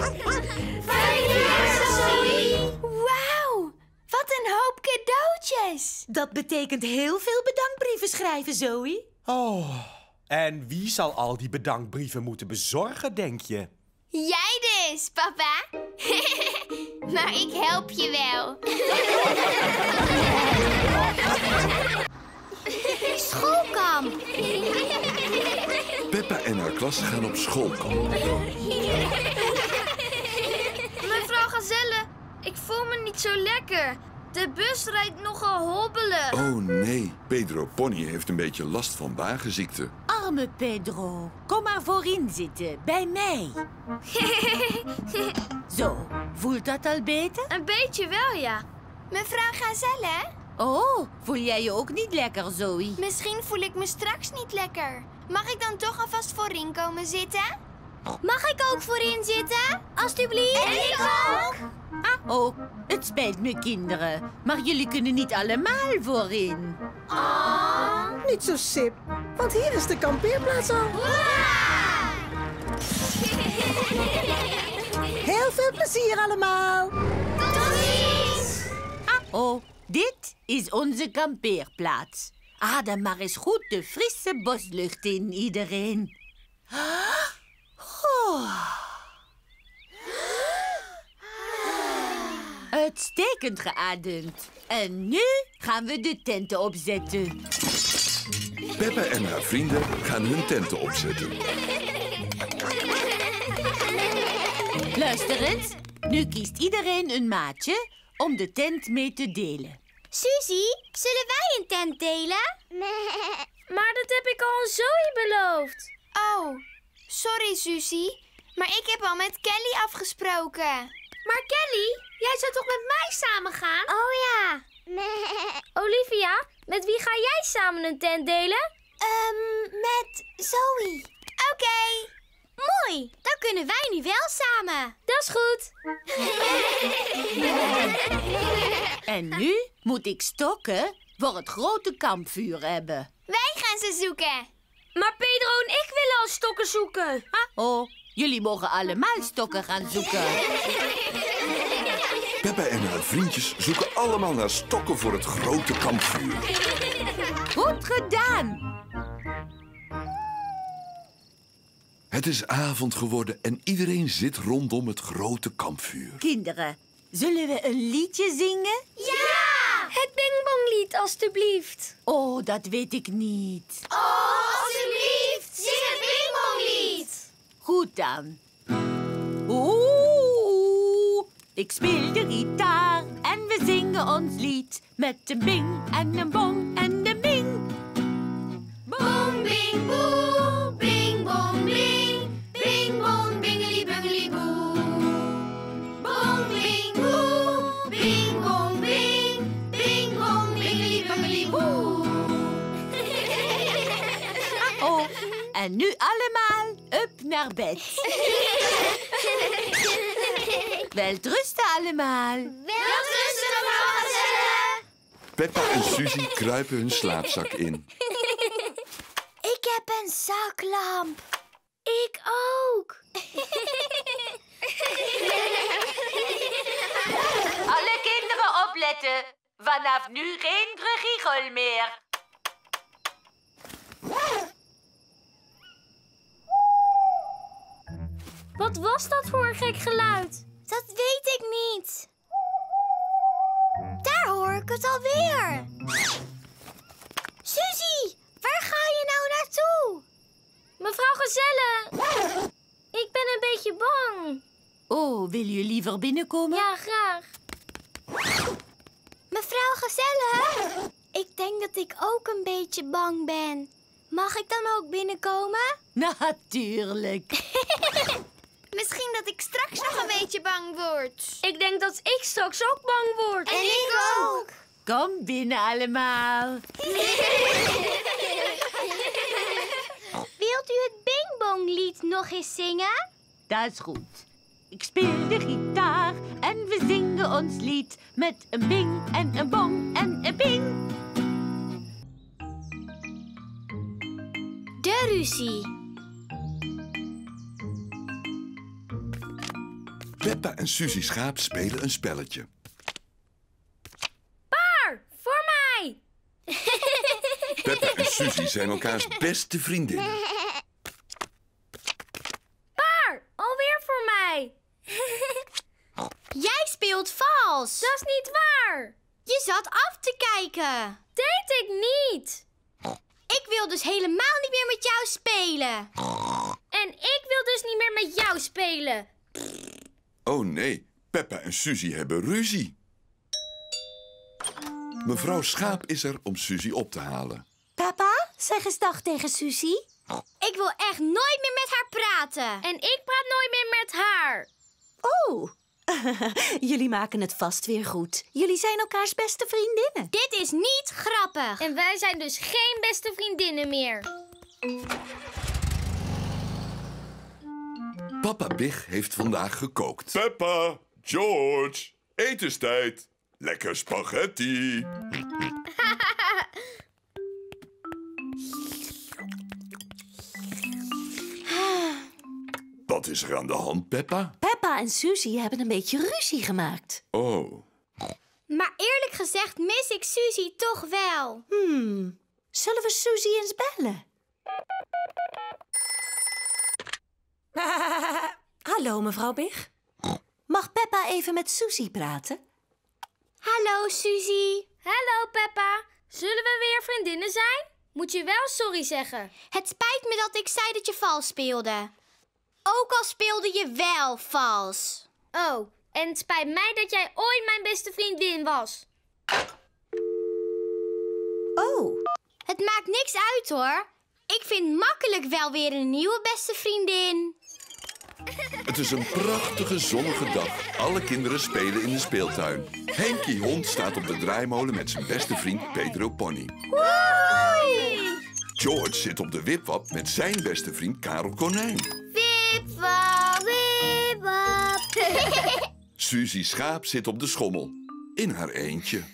Zoe! Wauw! Wat een hoop cadeautjes! Dat betekent heel veel bedankbrieven schrijven, Zoe. Oh, en wie zal al die bedankbrieven moeten bezorgen, denk je? Jij dus, papa. Maar ik help je wel. Schoolkamp. Peppa en haar klas gaan op schoolkamp. Mevrouw Gazelle, ik voel me niet zo lekker. De bus rijdt nogal hobbelig. Oh nee, Pedro Pony heeft een beetje last van wagenziekte. Arme Pedro, kom maar voorin zitten, bij mij. Zo, voelt dat al beter? Een beetje wel, ja. Mevrouw Gazelle? Oh, voel jij je ook niet lekker, Zoe? Misschien voel ik me straks niet lekker. Mag ik dan toch alvast voorin komen zitten? Mag ik ook voorin zitten? Alsjeblieft. En ik ook. Oh, het spijt me, kinderen. Maar jullie kunnen niet allemaal voorin. Niet zo sip, want hier is de kampeerplaats al. Heel veel plezier allemaal. Tot ziens. Oh, dit is onze kampeerplaats. Adem maar eens goed de frisse boslucht in, iedereen. Uitstekend geademd. En nu gaan we de tenten opzetten. Peppa en haar vrienden gaan hun tenten opzetten. Luister eens. Nu kiest iedereen een maatje om de tent mee te delen. Suzie, zullen wij een tent delen? Maar dat heb ik al aan Zoe beloofd. Oh, sorry Suzie. Maar ik heb al met Kelly afgesproken. Maar Kelly, jij zou toch met mij samen gaan? Oh ja. Olivia, met wie ga jij samen een tent delen? Met Zoe. Oké. Mooi, dan kunnen wij nu wel samen. Dat is goed. En nu moet ik stokken voor het grote kampvuur hebben. Wij gaan ze zoeken. Maar Pedro en ik willen al stokken zoeken. Oh, jullie mogen allemaal stokken gaan zoeken. Peppa en haar vriendjes zoeken allemaal naar stokken voor het grote kampvuur. Goed gedaan. Het is avond geworden en iedereen zit rondom het grote kampvuur. Kinderen, zullen we een liedje zingen? Ja! Het bingbonglied, alstublieft. Oh, dat weet ik niet. Oh, alstublieft, zing het bingbonglied. Goed dan. Oeh, ik speel de gitaar en we zingen ons lied. Met een bing en een bong en een bing. Boom, bing, boe, bing, bong, bling. Bing, bong, bingeli, bungeli, boe. Boom, bing, boe, bing, bong, bing. Bing, bong, bingeli, bungeli, boe. En nu allemaal up naar bed. Welterusten allemaal. Welterusten, mevrouw Gazelle. Peppa en Suzy kruipen hun slaapzak in. Ik heb een zaklamp. Ik ook. Alle kinderen opletten. Vanaf nu geen gegiegel meer. Wat was dat voor een gek geluid? Dat weet ik niet. Daar hoor ik het alweer. Suzy, waar ga je nou naartoe? Mevrouw Gazelle, ik ben een beetje bang. Oh, wil je liever binnenkomen? Ja, graag. Mevrouw Gazelle, ik denk dat ik ook een beetje bang ben. Mag ik dan ook binnenkomen? Natuurlijk. Misschien dat ik straks nog een beetje bang word. Ik denk dat ik straks ook bang word. En ik ook. Kom binnen allemaal. Wilt u het Bing Bong lied nog eens zingen? Dat is goed. Ik speel de gitaar en we zingen ons lied met een bing en een bong en een ping. De ruzie. Peppa en Suzy Schaap spelen een spelletje. Paar, voor mij. Peppa en Suzy zijn elkaars beste vriendinnen. Paar, alweer voor mij. Jij speelt vals. Dat is niet waar. Je zat af te kijken. Deed ik niet. Ik wil dus helemaal niet meer met jou spelen. En ik wil dus niet meer met jou spelen. Oh nee, Peppa en Suzy hebben ruzie. Mevrouw Schaap is er om Suzy op te halen. Peppa, zeg eens dag tegen Suzy. Ik wil echt nooit meer met haar praten. En ik praat nooit meer met haar. Oh, jullie maken het vast weer goed. Jullie zijn elkaars beste vriendinnen. Dit is niet grappig. En wij zijn dus geen beste vriendinnen meer. Papa Big heeft vandaag gekookt. Peppa, George, etenstijd. Lekker spaghetti. Wat is er aan de hand, Peppa? Peppa en Suzy hebben een beetje ruzie gemaakt. Oh. Maar eerlijk gezegd mis ik Suzy toch wel. Zullen we Suzy eens bellen? Hallo, mevrouw Big. Mag Peppa even met Suzy praten? Hallo, Suzy. Hallo, Peppa. Zullen we weer vriendinnen zijn? Moet je wel sorry zeggen. Het spijt me dat ik zei dat je vals speelde. Ook al speelde je wel vals. Oh, en het spijt mij dat jij ooit mijn beste vriendin was. Oh. Het maakt niks uit, hoor. Ik vind makkelijk wel weer een nieuwe beste vriendin. Het is een prachtige zonnige dag. Alle kinderen spelen in de speeltuin. Henkie Hond staat op de draaimolen met zijn beste vriend Pedro Pony. Woei! George zit op de wipwap met zijn beste vriend Karel Konijn. Wipwap, wipwap. Suzy Schaap zit op de schommel. In haar eentje.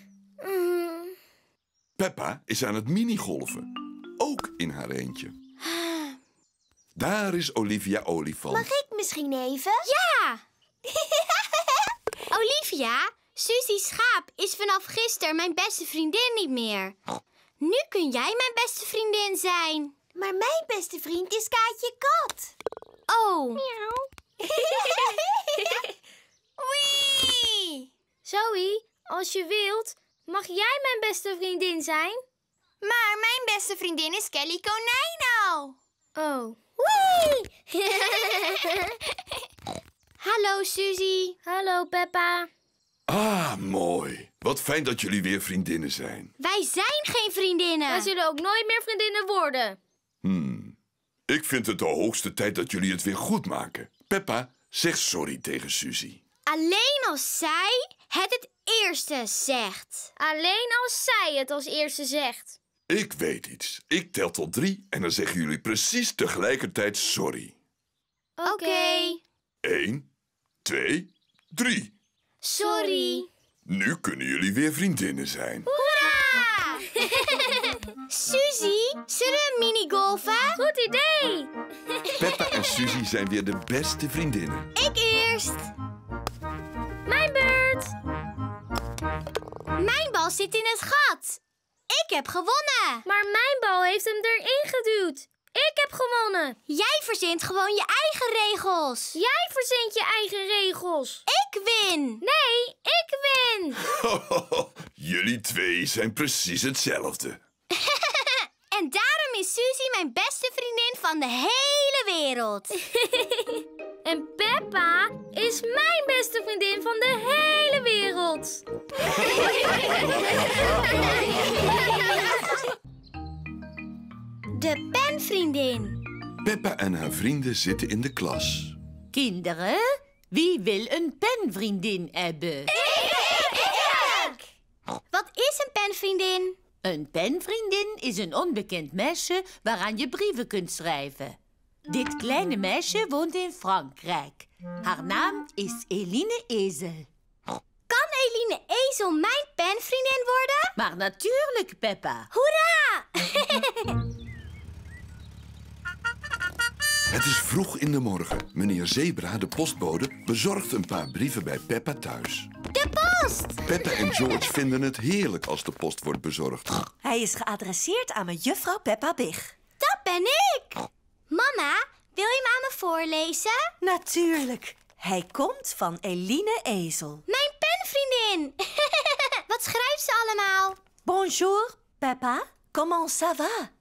Peppa is aan het minigolven. Ook in haar eentje. Daar is Olivia Olifant. Mag ik misschien even? Ja! Olivia, Suzy Schaap is vanaf gisteren mijn beste vriendin niet meer. Nu kun jij mijn beste vriendin zijn. Maar mijn beste vriend is Kaatje Kat. Oh. Miauw. Wee! Zoe, als je wilt, mag jij mijn beste vriendin zijn? Maar mijn beste vriendin is Kelly Konijno. Oh. Wee! Hallo, Suzy. Hallo, Peppa. Ah, mooi. Wat fijn dat jullie weer vriendinnen zijn. Wij zijn geen vriendinnen. Wij zullen ook nooit meer vriendinnen worden. Ik vind het de hoogste tijd dat jullie het weer goed maken. Peppa, zeg sorry tegen Suzy. Alleen als zij het eerste zegt. Alleen als zij het als eerste zegt. Ik weet iets. Ik tel tot 3 en dan zeggen jullie precies tegelijkertijd sorry. Oké. 1, 2, 3. Sorry. Nu kunnen jullie weer vriendinnen zijn. Hoera! Suzy, zullen we minigolfen? Goed idee. Peppa en Suzy zijn weer de beste vriendinnen. Ik eerst. Mijn beurt. Mijn bal zit in het gat. Ik heb gewonnen. Maar mijn bal heeft hem erin geduwd. Ik heb gewonnen. Jij verzint gewoon je eigen regels. Jij verzint je eigen regels. Ik win. Nee, ik win. Jullie twee zijn precies hetzelfde. En daarom is Suzy mijn beste vriendin van de hele wereld. En Peppa is mijn beste vriendin van de hele wereld. De penvriendin. Peppa en haar vrienden zitten in de klas. Kinderen, wie wil een penvriendin hebben? Ik! Wat is een penvriendin? Een penvriendin is een onbekend meisje waaraan je brieven kunt schrijven. Dit kleine meisje woont in Frankrijk. Haar naam is Eline Ezel. Kan Eline Ezel mijn penvriendin worden? Maar natuurlijk, Peppa. Hoera! Het is vroeg in de morgen. Meneer Zebra, de postbode, bezorgt een paar brieven bij Peppa thuis. De post! Peppa en George vinden het heerlijk als de post wordt bezorgd. Hij is geadresseerd aan juffrouw Peppa Big. Dat ben ik! Mama, wil je me aan me voorlezen? Natuurlijk. Hij komt van Eline Ezel. Mijn penvriendin! Wat schrijft ze allemaal? Bonjour, Peppa. Comment ça va?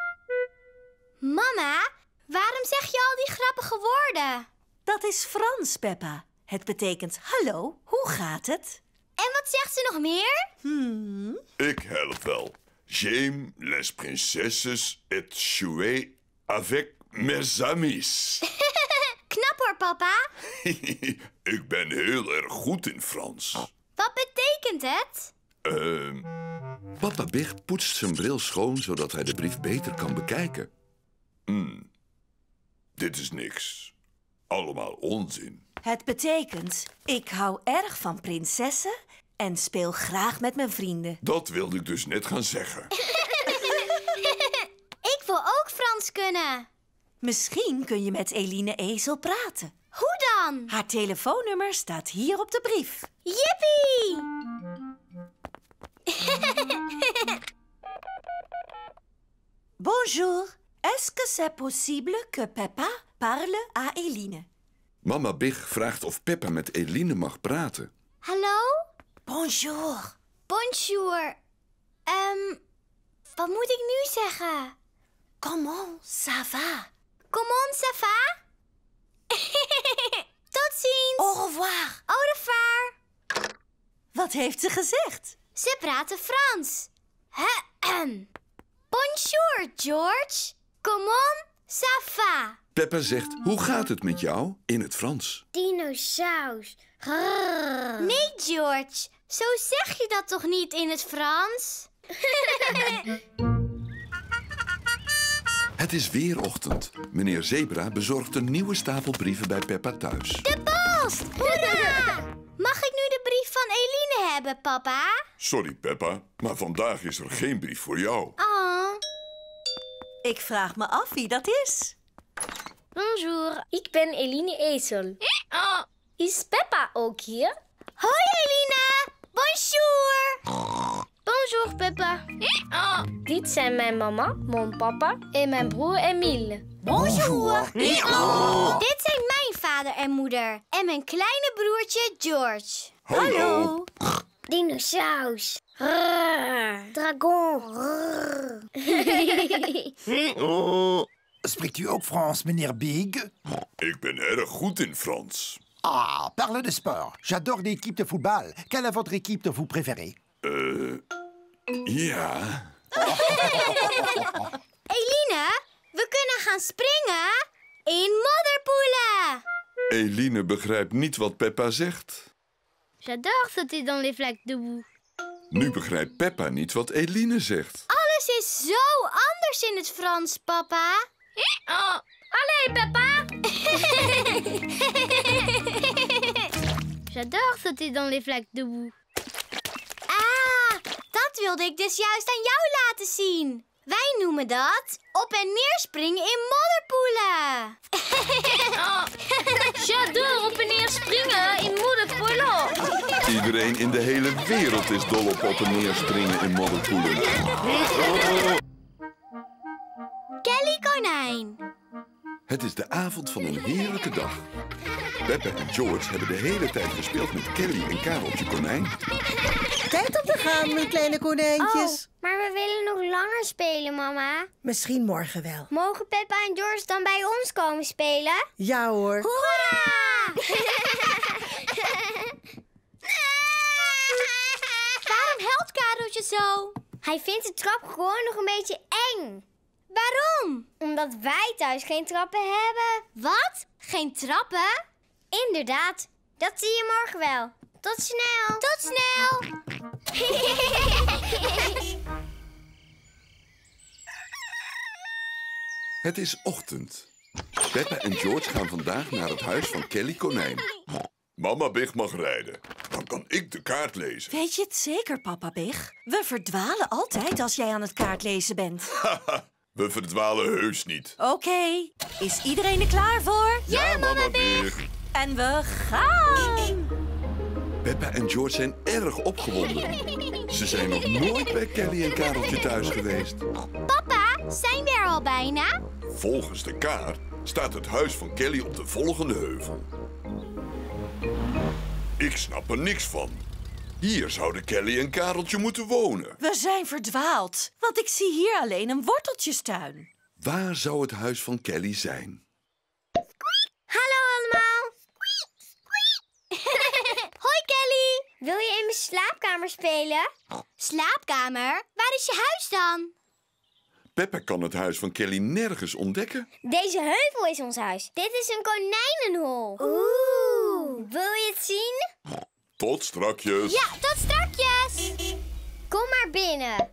Mama, waarom zeg je al die grappige woorden? Dat is Frans, Peppa. Het betekent hallo, hoe gaat het? En wat zegt ze nog meer? Ik help wel. J'aime les princesses et jouer avec mes amis. Knap hoor, papa. Ik ben heel erg goed in Frans. Wat betekent het? Papa Big poetst zijn bril schoon, zodat hij de brief beter kan bekijken. Dit is niks. Allemaal onzin. Het betekent, ik hou erg van prinsessen en speel graag met mijn vrienden. Dat wilde ik dus net gaan zeggen. Ik wil ook Frans kunnen. Misschien kun je met Eline Ezel praten. Hoe dan? Haar telefoonnummer staat hier op de brief. Jippie! Bonjour. Est-ce que c'est possible que Peppa parle à Eline? Mama Big vraagt of Peppa met Eline mag praten. Hallo? Bonjour. Bonjour. Wat moet ik nu zeggen? Comment ça va? Comment ça va? Tot ziens. Au revoir. Au revoir. Wat heeft ze gezegd? Ze praten Frans. Bonjour, George. Comment ça va? Peppa zegt, hoe gaat het met jou? In het Frans. Dinosaurus. Nee, George. Zo zeg je dat toch niet in het Frans? Het is weer ochtend. Meneer Zebra bezorgt een nieuwe stapel brieven bij Peppa thuis. De post! Hoera! Mag ik nu de brief van Eline hebben, papa? Sorry, Peppa, maar vandaag is er geen brief voor jou. Oh. Ik vraag me af wie dat is. Bonjour, ik ben Eline Ezel. Is Peppa ook hier? Hoi, Eline. Bonjour. Bonjour, Peppa. Dit zijn mijn mama, mijn papa en mijn broer Emile. Bonjour. Dit zijn mijn vader en moeder. En mijn kleine broertje George. Hallo. Dinosaurus. Dragon. Spreekt u ook Frans, meneer Big? Ik ben erg goed in Frans. Ah, parle de sport. J'adore l'équipe de football. Quelle est votre équipe de vous préférée? Ja. Eline, we kunnen gaan springen in modderpoelen. Eline begrijpt niet wat Peppa zegt. J'adore sauter dans les flaques de boue. Nu begrijpt Peppa niet wat Eline zegt. Alle Alles is zo anders in het Frans, papa. Oh, allee, Peppa. J'adore sauter dans les flaques de boue. Ah, dat wilde ik dus juist aan jou laten zien. Wij noemen dat op en neer springen in modderpoelen. Oh, j'adore op en neer springen in modderpoelen. Iedereen in de hele wereld is dol op en neer springen in modderpoelen. Kelly Konijn. Het is de avond van een heerlijke dag. Peppa en George hebben de hele tijd gespeeld met Kelly en Kareltje Konijn. Tijd om te gaan, mijn kleine konijntjes. Oh, maar we willen nog langer spelen, mama. Misschien morgen wel. Mogen Peppa en George dan bij ons komen spelen? Ja hoor. Hoera! Waarom huilt Kareltje zo? Hij vindt de trap gewoon nog een beetje eng. Waarom? Omdat wij thuis geen trappen hebben. Wat? Geen trappen? Inderdaad. Dat zie je morgen wel. Tot snel. Tot snel. Het is ochtend. Peppa en George gaan vandaag naar het huis van Kelly Konijn. Mama Big mag rijden. Dan kan ik de kaart lezen. Weet je het zeker, papa Big? We verdwalen altijd als jij aan het kaartlezen bent. We verdwalen heus niet. Oké, is iedereen er klaar voor? Ja, Mama Big. En we gaan! Peppa en George zijn erg opgewonden. Ze zijn nog nooit bij Kelly en Kareltje thuis geweest. Papa, zijn we er al bijna? Volgens de kaart staat het huis van Kelly op de volgende heuvel. Ik snap er niks van. Hier zouden Kelly en Kareltje moeten wonen. We zijn verdwaald, want ik zie hier alleen een worteltjestuin. Waar zou het huis van Kelly zijn? Hallo allemaal. Hoi Kelly. Wil je in mijn slaapkamer spelen? Slaapkamer? Waar is je huis dan? Peppa kan het huis van Kelly nergens ontdekken. Deze heuvel is ons huis. Dit is een konijnenhol. Oeh. Wil je het zien? Tot strakjes. Ja, tot strakjes. Kom maar binnen.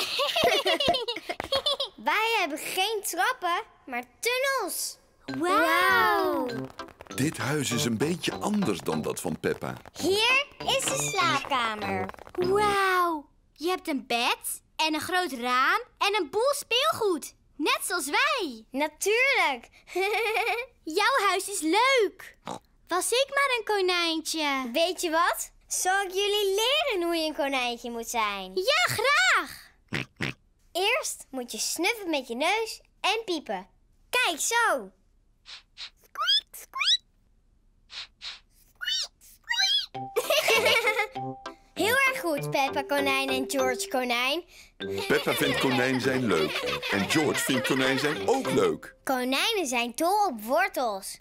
Wij hebben geen trappen, maar tunnels. Wauw. Dit huis is een beetje anders dan dat van Peppa. Hier is de slaapkamer. Wauw. Je hebt een bed en een groot raam en een boel speelgoed. Net zoals wij. Natuurlijk. Jouw huis is leuk. Was ik maar een konijntje. Weet je wat? Zal ik jullie leren hoe je een konijntje moet zijn? Ja, graag. Eerst moet je snuffen met je neus en piepen. Kijk, zo. Heel erg goed, Peppa Konijn en George Konijn. Peppa vindt konijn zijn leuk. En George vindt konijn zijn ook leuk. Konijnen zijn dol op wortels.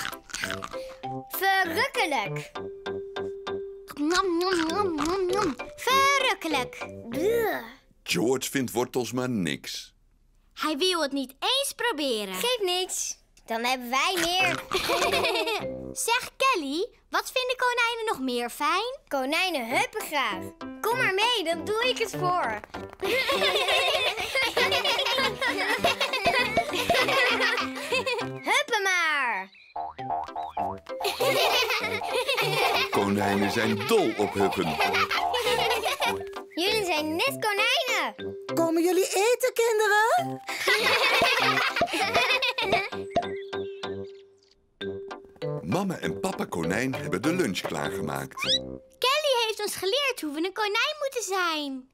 Verrukkelijk. Nom, nom, nom, nom, nom. Verrukkelijk. Bleh. George vindt wortels maar niks. Hij wil het niet eens proberen. Geeft niks. Dan hebben wij meer. Zeg Kelly, wat vinden konijnen nog meer fijn? Konijnen huppen graag. Kom maar mee, dan doe ik het voor. Huppen maar. Konijnen zijn dol op huppen. Jullie zijn net konijnen. Komen jullie eten, kinderen? Mama en papa konijn hebben de lunch klaargemaakt. Kelly heeft ons geleerd hoe we een konijn moeten zijn.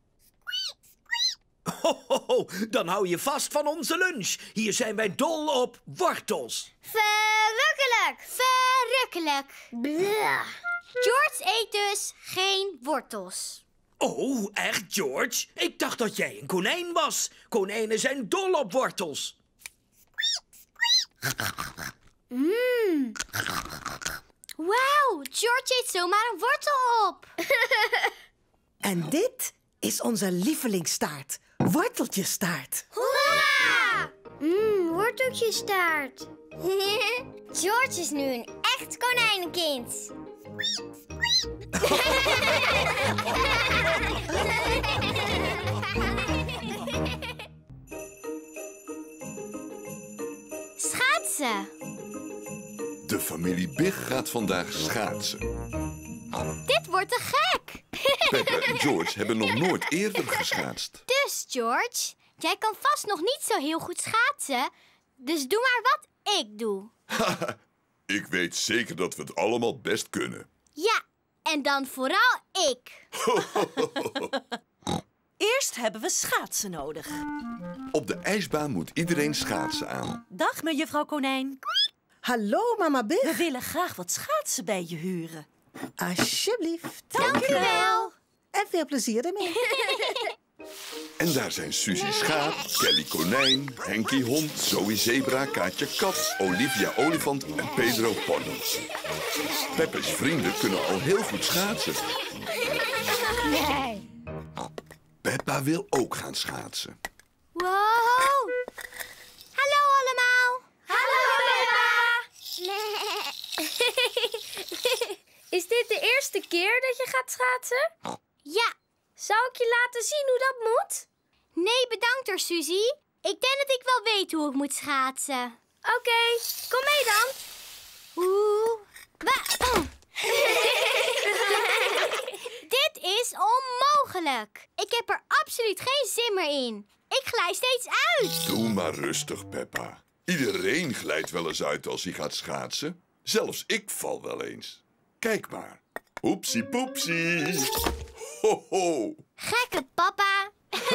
Ho, dan hou je vast van onze lunch. Hier zijn wij dol op wortels. Verrukkelijk. Verrukkelijk. Bleh. George eet dus geen wortels. Oh, echt, George? Ik dacht dat jij een konijn was. Konijnen zijn dol op wortels. Wauw, George eet zomaar een wortel op. En dit is onze lievelingstaart. Worteltjestaart. Hoera! Worteltjestaart. George is nu een echt konijnenkind. Schaatsen. De familie Big gaat vandaag schaatsen. Dit wordt te gek. Peppa en George hebben nog nooit eerder geschaatst. Dus, George, jij kan vast nog niet zo heel goed schaatsen. Dus doe maar wat ik doe. Ik weet zeker dat we het allemaal best kunnen. Ja, en dan vooral ik. Eerst hebben we schaatsen nodig. Op de ijsbaan moet iedereen schaatsen aan. Dag, mevrouw Konijn. Hallo, mama Big. We willen graag wat schaatsen bij je huren. Alsjeblieft. Dank u wel. En veel plezier ermee. En daar zijn Suzie Schaap, Kelly Konijn, Henkie Hond, Zoe Zebra, Kaatje Kat, Olivia Olifant en Pedro Pony. Peppa's vrienden kunnen al heel goed schaatsen. Nee. Peppa wil ook gaan schaatsen. Wow. Hallo allemaal. Hallo Peppa. Is dit de eerste keer dat je gaat schaatsen? Ja. Zou ik je laten zien hoe dat moet? Nee, bedankt hoor, Suzie. Ik denk dat ik wel weet hoe ik moet schaatsen. Oké, kom mee dan. Dit is onmogelijk. Ik heb er absoluut geen zin meer in. Ik glij steeds uit. Doe maar rustig, Peppa. Iedereen glijdt wel eens uit als hij gaat schaatsen. Zelfs ik val wel eens. Kijk maar. Oepsie poepsie. Ho ho. Gekke papa.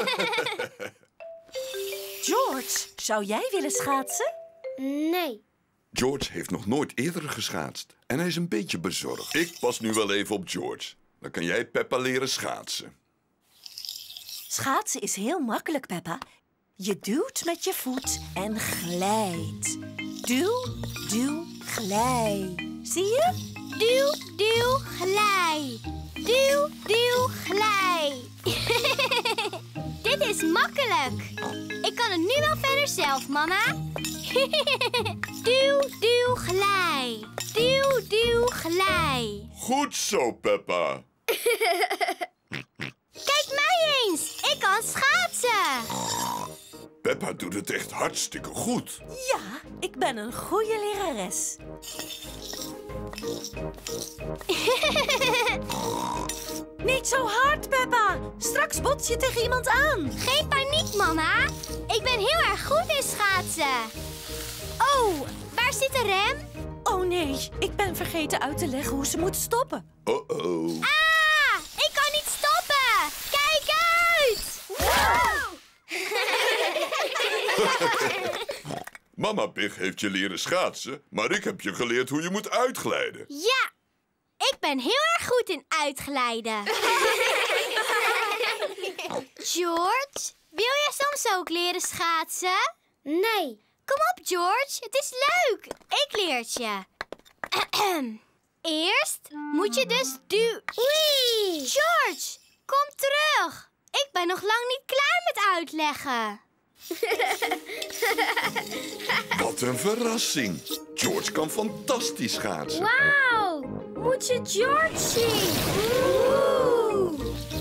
George, zou jij willen schaatsen? Nee. George heeft nog nooit eerder geschaatst. En hij is een beetje bezorgd. Ik pas nu wel even op George. Dan kan jij Peppa leren schaatsen. Schaatsen is heel makkelijk, Peppa. Je duwt met je voet en glijdt. Duw, duw, glij. Zie je? Duw, duw, glij. Duw, duw, glij. Dit is makkelijk. Ik kan het nu wel verder zelf, mama. Duw, duw, glij. Duw, duw, glij. Goed zo, Peppa. Kijk mij eens. Ik kan schaatsen. Peppa doet het echt hartstikke goed. Ja, ik ben een goede lerares. Niet zo hard, Peppa. Straks bots je tegen iemand aan. Geen paniek, mama. Ik ben heel erg goed in schaatsen. Oh, waar zit de rem? Oh nee, ik ben vergeten uit te leggen hoe ze moet stoppen. Oh. Ah, ik kan niet stoppen. Kijk uit. Wow. Mama Pig heeft je leren schaatsen, maar ik heb je geleerd hoe je moet uitglijden. Ja, ik ben heel erg goed in uitglijden. George, wil jij soms ook leren schaatsen? Nee. Kom op, George. Het is leuk. Ik leer het je. Eerst moet je dus Wee! George, kom terug. Ik ben nog lang niet klaar met uitleggen. Wat een verrassing. George kan fantastisch schaatsen. Wauw! Moet je George zien? Oeh.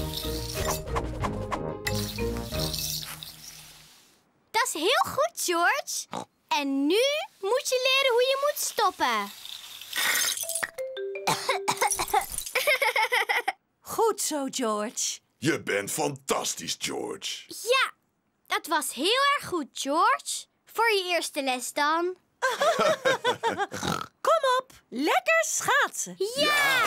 Dat is heel goed, George. En nu moet je leren hoe je moet stoppen. Goed zo, George. Je bent fantastisch, George. Ja, dat was heel erg goed, George. Voor je eerste les dan. Kom op, lekker schaatsen. Ja!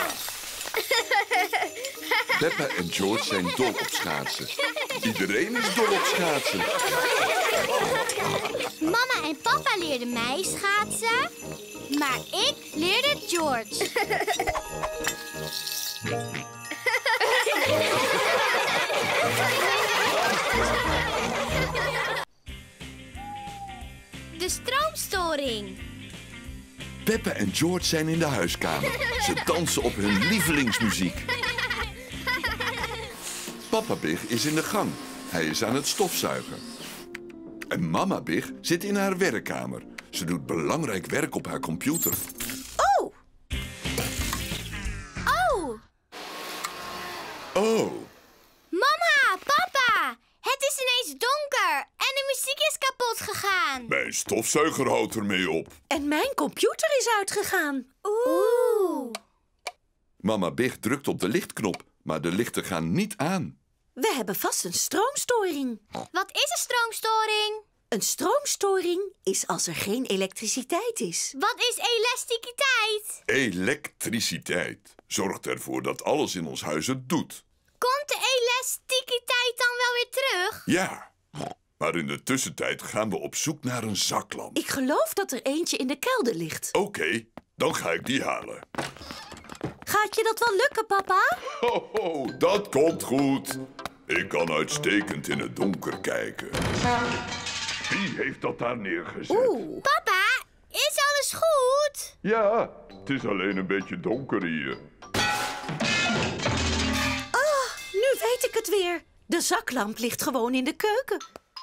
Peppa en George zijn dol op schaatsen. Iedereen is dol op schaatsen. Mama en papa leerden mij schaatsen, maar ik leerde George. De stroomstoring. Peppa en George zijn in de huiskamer. Ze dansen op hun lievelingsmuziek. Papa Big is in de gang. Hij is aan het stofzuigen. En Mama Big zit in haar werkkamer. Ze doet belangrijk werk op haar computer. Oh! Oh! Oh! Mama, papa! Het is ineens donker en de muziek is is kapot gegaan. Mijn stofzuiger houdt ermee op. En mijn computer is uitgegaan. Oeh. Mama Big drukt op de lichtknop, maar de lichten gaan niet aan. We hebben vast een stroomstoring. Wat is een stroomstoring? Een stroomstoring is als er geen elektriciteit is. Wat is elasticiteit? Elektriciteit zorgt ervoor dat alles in ons huis het doet. Komt de elasticiteit dan wel weer terug? Ja, maar in de tussentijd gaan we op zoek naar een zaklamp. Ik geloof dat er eentje in de kelder ligt. Oké, dan ga ik die halen. Gaat je dat wel lukken, papa? Ho, ho, dat komt goed. Ik kan uitstekend in het donker kijken. Wie heeft dat daar neergezet? Oeh. Papa, is alles goed? Ja, het is alleen een beetje donker hier. Oh, nu weet ik het weer. De zaklamp ligt gewoon in de keuken.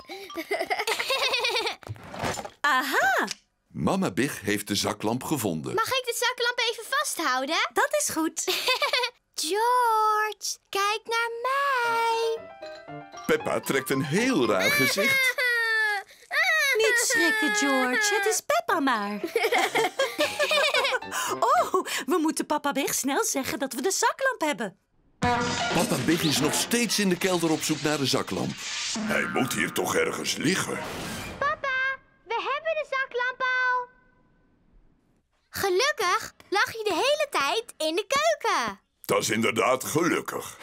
Aha! Mama Big heeft de zaklamp gevonden. Mag ik de zaklamp even vasthouden? Dat is goed. George, kijk naar mij. Peppa trekt een heel raar gezicht. Niet schrikken, George. Het is Peppa maar. Oh, we moeten papa Big snel zeggen dat we de zaklamp hebben. Papa Big is nog steeds in de kelder op zoek naar de zaklamp. Hij moet hier toch ergens liggen. Papa, we hebben de zaklamp al. Gelukkig lag je de hele tijd in de keuken. Dat is inderdaad gelukkig.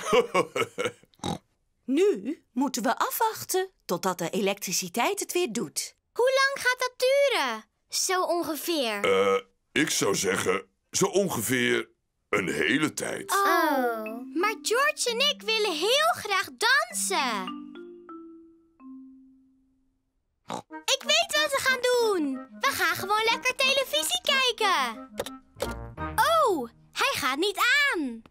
Nu moeten we afwachten totdat de elektriciteit het weer doet. Hoe lang gaat dat duren? Zo ongeveer. Ik zou zeggen, zo ongeveer een hele tijd. Oh. Maar George en ik willen heel graag dansen. Ik weet wat we gaan doen. We gaan gewoon lekker televisie kijken. Oh, hij gaat niet aan.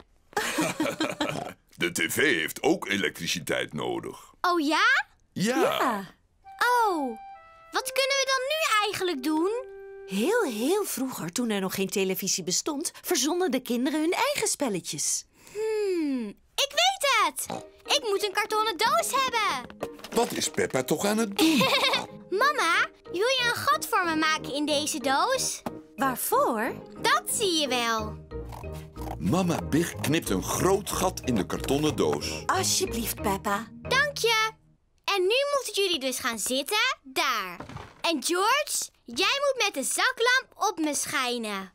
De tv heeft ook elektriciteit nodig. Oh ja? Ja. Oh, wat kunnen we dan nu eigenlijk doen? Heel vroeger, toen er nog geen televisie bestond, verzonnen de kinderen hun eigen spelletjes. Ik weet het. Ik moet een kartonnen doos hebben. Wat is Peppa toch aan het doen? Mama, wil je een gat voor me maken in deze doos? Waarvoor? Dat zie je wel. Mama Big knipt een groot gat in de kartonnen doos. Alsjeblieft, Peppa. Dank je. En nu moeten jullie dus gaan zitten, daar. En George, jij moet met de zaklamp op me schijnen.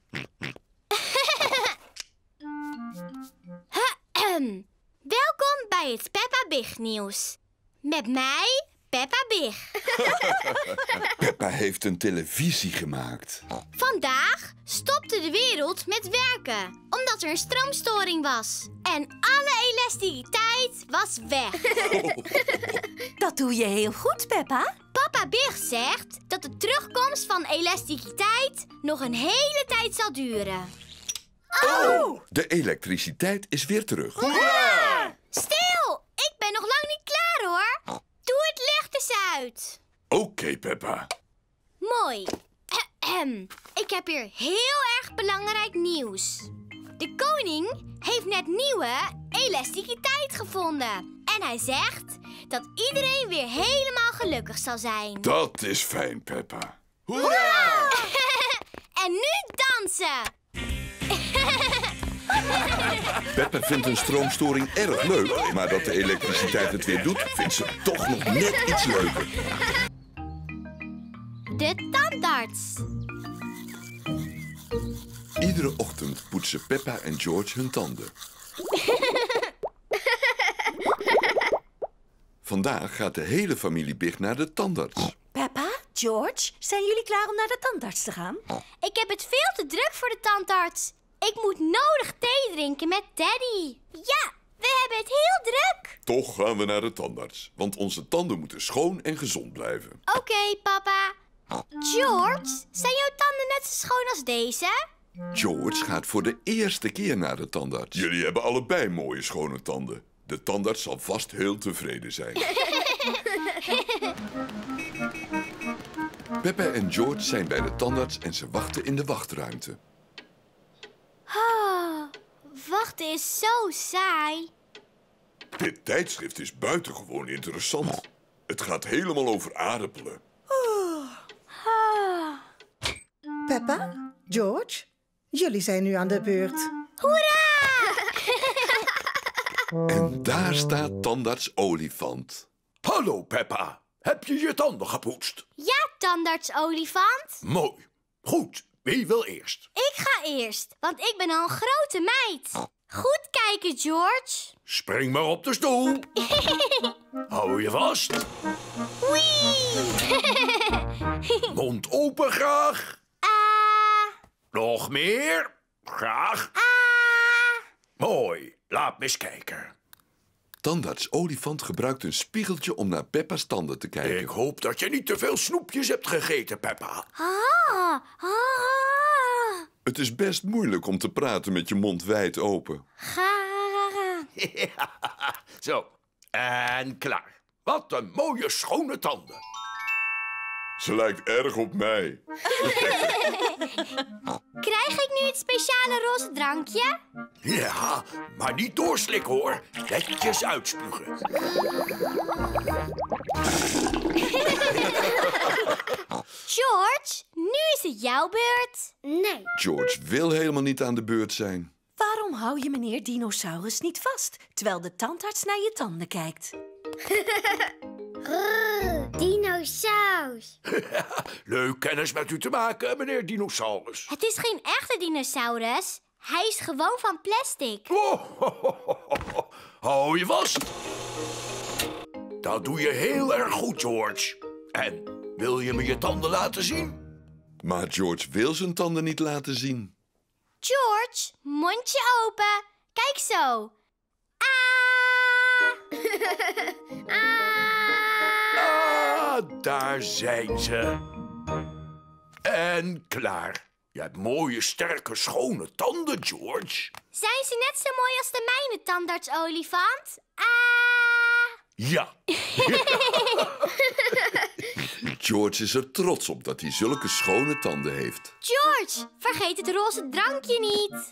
Welkom bij het Peppa Big nieuws. Met mij, Peppa Big. Peppa heeft een televisie gemaakt. Vandaag stopte de wereld met werken, omdat er een stroomstoring was. En alle elasticiteit was weg. Dat doe je heel goed, Peppa. Papa Big zegt dat de terugkomst van elasticiteit nog een hele tijd zal duren. Oh! De elektriciteit is weer terug. Hoera! Stil! Ik ben nog lang niet klaar, hoor. Doe het licht eens uit. Oké, Peppa. Mooi. Ik heb hier heel erg belangrijk nieuws. De koning heeft net nieuwe elasticiteit gevonden. En hij zegt dat iedereen weer helemaal gelukkig zal zijn. Dat is fijn, Peppa. Hoera! En nu dansen! Peppa vindt een stroomstoring erg leuk, maar dat de elektriciteit het weer doet, vindt ze toch nog net iets leuker. De tandarts. Iedere ochtend poetsen Peppa en George hun tanden. Vandaag gaat de hele familie Big naar de tandarts. Peppa, George, zijn jullie klaar om naar de tandarts te gaan? Ik heb het veel te druk voor de tandarts. Ik moet nodig thee drinken met Daddy. Ja, we hebben het heel druk. Toch gaan we naar de tandarts, want onze tanden moeten schoon en gezond blijven. Oké, papa. George, zijn jouw tanden net zo schoon als deze? George gaat voor de eerste keer naar de tandarts. Jullie hebben allebei mooie schone tanden. De tandarts zal vast heel tevreden zijn. Peppa en George zijn bij de tandarts en ze wachten in de wachtruimte. Oh, wachten is zo saai. Dit tijdschrift is buitengewoon interessant. Het gaat helemaal over aardappelen. Peppa, George, jullie zijn nu aan de beurt. Hoera! En daar staat Tandarts Olifant. Hallo, Peppa. Heb je je tanden gepoetst? Ja, Tandarts Olifant. Mooi. Goed, wie wil eerst? Ik ga eerst, want ik ben al een grote meid. Goed kijken, George. Spring maar op de stoel. Hou je vast. Wee! Mond open graag. Nog meer. Graag. Mooi. Laat me eens kijken. Tandarts Olifant gebruikt een spiegeltje om naar Peppa's tanden te kijken. Ik hoop dat je niet te veel snoepjes hebt gegeten, Peppa. Het is best moeilijk om te praten met je mond wijd open. Ja, zo. En klaar. Wat een mooie schone tanden. Ze lijkt erg op mij. Krijg ik nu het speciale roze drankje? Ja, maar niet doorslikken, hoor. Netjes uitspugen. George, nu is het jouw beurt. Nee. George wil helemaal niet aan de beurt zijn. Waarom hou je meneer Dinosaurus niet vast, terwijl de tandarts naar je tanden kijkt? Dinosaurus. Leuk kennis met u te maken, meneer Dinosaurus. Het is geen echte dinosaurus. Hij is gewoon van plastic. Hou je vast. Dat doe je heel erg goed, George. En wil je me je tanden laten zien? Maar George wil zijn tanden niet laten zien. George, mondje open. Kijk zo. Daar zijn ze. En klaar. Je hebt mooie, sterke, schone tanden, George. Zijn ze net zo mooi als de mijne, Tandarts Olifant? Ja. George is er trots op dat hij zulke schone tanden heeft. George, vergeet het roze drankje niet.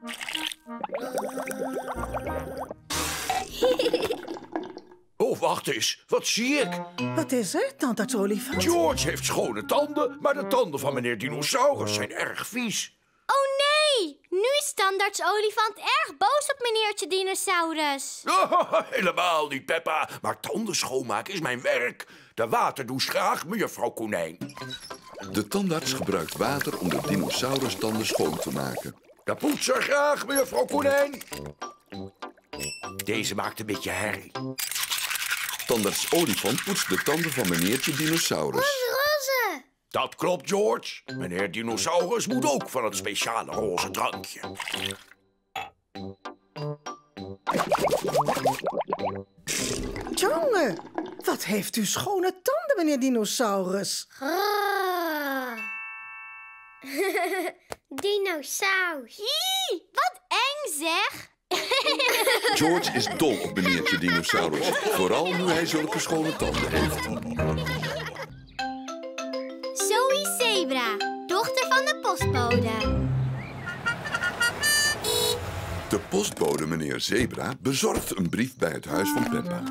Oh, wacht eens. Wat zie ik? Wat is er, Tandarts Olifant? George heeft schone tanden, maar de tanden van meneer Dinosaurus zijn erg vies. Oh nee, nu is Tandarts Olifant erg boos op meneertje Dinosaurus. Helemaal niet, Peppa. Maar tanden schoonmaken is mijn werk. De waterdouche graag, mevrouw Konijn. De tandarts gebruikt water om de dinosaurustanden schoon te maken. De poetser graag, mevrouw Konijn. Deze maakt een beetje herrie. Tandarts Olifant poetst de tanden van meneertje Dinosaurus. Roze. Dat klopt, George. Meneer Dinosaurus moet ook van het speciale roze drankje. Jongen, wat heeft u schone tanden, meneer Dinosaurus? Dinosaurus. Wat eng zeg. George is dol op meneertje Dinosaurus. Vooral nu hij zulke schone tanden heeft. Zoe Zebra, dochter van de postbode. De postbode, meneer Zebra, bezorgt een brief bij het huis van Peppa.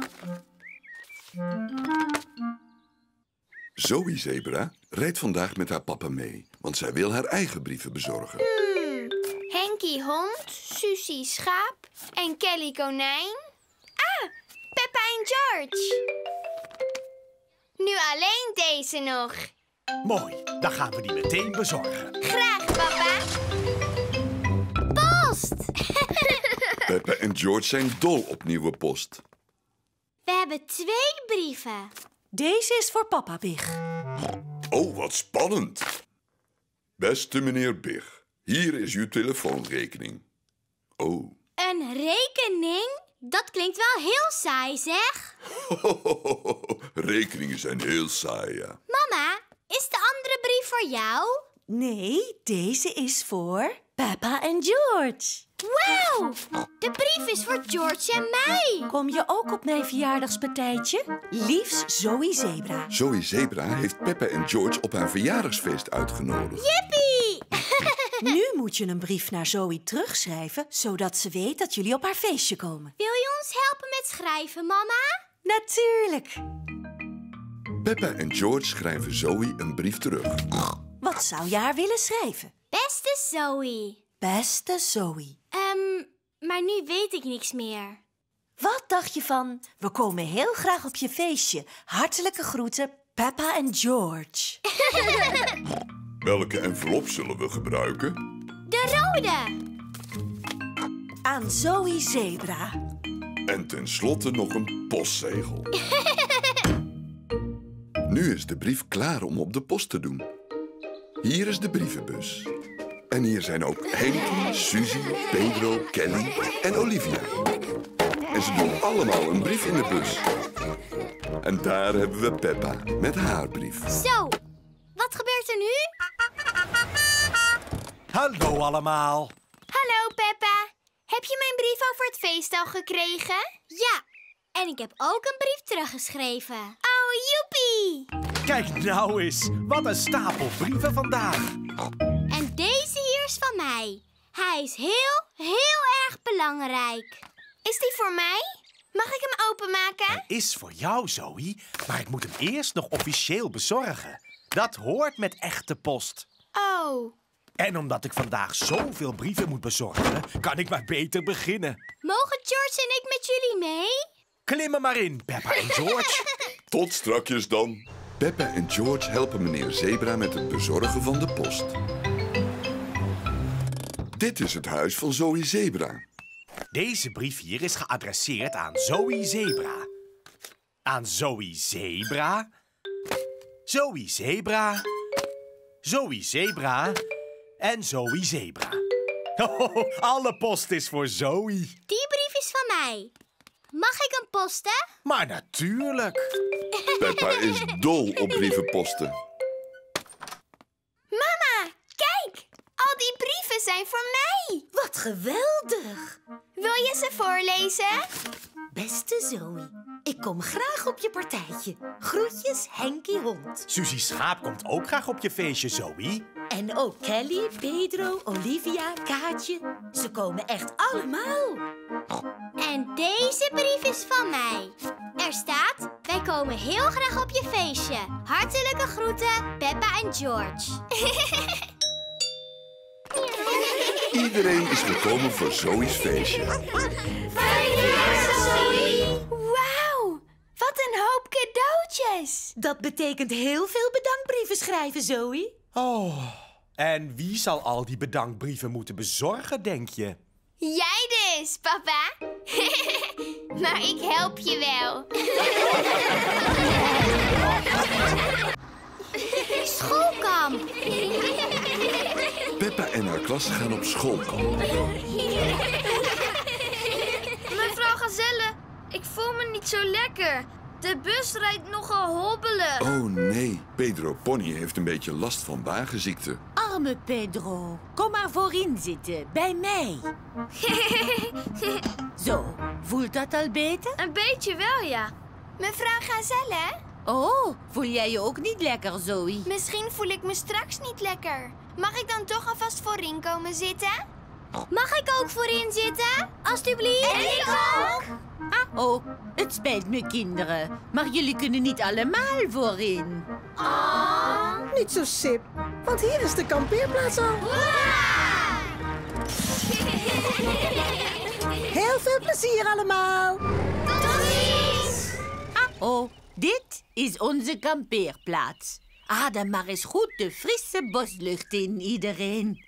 Zoe Zebra rijdt vandaag met haar papa mee, want zij wil haar eigen brieven bezorgen. Henkie hond, Susie schaap en Kelly konijn. Peppa en George. Nu alleen deze nog. Mooi, dan gaan we die meteen bezorgen. Graag, papa. Post! Peppa en George zijn dol op nieuwe post. We hebben 2 brieven. Deze is voor papa Big. Oh, wat spannend. Beste meneer Big, hier is uw telefoonrekening. Oh. Een rekening? Dat klinkt wel heel saai, zeg. Rekeningen zijn heel saai, ja. Mama, is de andere brief voor jou? Nee, deze is voor Peppa en George. Wauw, de brief is voor George en mij. Kom je ook op mijn verjaardagspartijtje? Liefst Zoe Zebra. Zoe Zebra heeft Peppa en George op haar verjaardagsfeest uitgenodigd. Jippie! Nu moet je een brief naar Zoe terugschrijven, zodat ze weet dat jullie op haar feestje komen. Wil je ons helpen met schrijven, mama? Natuurlijk. Peppa en George schrijven Zoe een brief terug. Wat Wat zou je haar willen schrijven? Beste Zoe. Beste Zoe. Maar nu weet ik niks meer. Wat dacht je van... We komen heel graag op je feestje. Hartelijke groeten, Peppa en George. Welke envelop zullen we gebruiken? De rode. Aan Zoe Zebra. En tenslotte nog een postzegel. Nu is de brief klaar om op de post te doen. Hier is de brievenbus. En hier zijn ook Henk, Suzie, Pedro, Kelly en Olivia. En ze doen allemaal een brief in de bus. En daar hebben we Peppa met haar brief. Zo, wat gebeurt er nu? Hallo allemaal. Hallo, Peppa. Heb je mijn brief over het feest al gekregen? Ja, en ik heb ook een brief teruggeschreven. Oh, joepie! Kijk nou eens, wat een stapel brieven vandaag. En deze hier is van mij. Hij is heel erg belangrijk. Is die voor mij? Mag ik hem openmaken? Hij is voor jou, Zoe, maar ik moet hem eerst nog officieel bezorgen. Dat hoort met echte post. Oh. En omdat ik vandaag zoveel brieven moet bezorgen, kan ik maar beter beginnen. Mogen George en ik met jullie mee? Klim er maar in, Peppa en George. Tot strakjes dan. Peppa en George helpen meneer Zebra met het bezorgen van de post. Dit is het huis van Zoe Zebra. Deze brief hier is geadresseerd aan Zoe Zebra. Aan Zoe Zebra. Zoe Zebra. Zoe Zebra. En Zoe Zebra. Oh, alle post is voor Zoe. Die brief is van mij. Mag ik hem posten? Maar natuurlijk. Peppa is dol op brievenposten. Mama, kijk! Al die brieven zijn voor mij. Wat geweldig. Wil je ze voorlezen? Beste Zoe, ik kom graag op je partijtje. Groetjes, Henkie Hond. Suzie Schaap komt ook graag op je feestje, Zoe. En ook Kelly, Pedro, Olivia, Kaatje. Ze komen echt allemaal. En deze brief is van mij. Er staat, wij komen heel graag op je feestje. Hartelijke groeten, Peppa en George. Iedereen is gekomen voor Zoe's feestje. Zoe! Wauw, wat een hoop cadeautjes. Dat betekent heel veel bedankbrieven schrijven, Zoe. Oh, en wie zal al die bedankbrieven moeten bezorgen, denk je? Jij dus, papa. Maar ik help je wel. Schoolkamp. Peppa en haar klas gaan op schoolkamp. Mevrouw Gazelle, ik voel me niet zo lekker. De bus rijdt nogal hobbelig. Oh nee, Pedro Pony heeft een beetje last van wagenziekte. Arme Pedro, kom maar voorin zitten, bij mij. Zo, voelt dat al beter? Een beetje wel, ja. Mevrouw Gazelle? Oh, voel jij je ook niet lekker, Zoe? Misschien voel ik me straks niet lekker. Mag ik dan toch alvast voorin komen zitten? Mag ik ook voorin zitten? Alsjeblieft. En ik ook. Oh, het spijt me, kinderen. Maar jullie kunnen niet allemaal voorin. Niet zo sip, want hier is de kampeerplaats al. Heel veel plezier allemaal. Tot ziens. Oh, dit is onze kampeerplaats. Adem maar eens goed de frisse boslucht in, iedereen.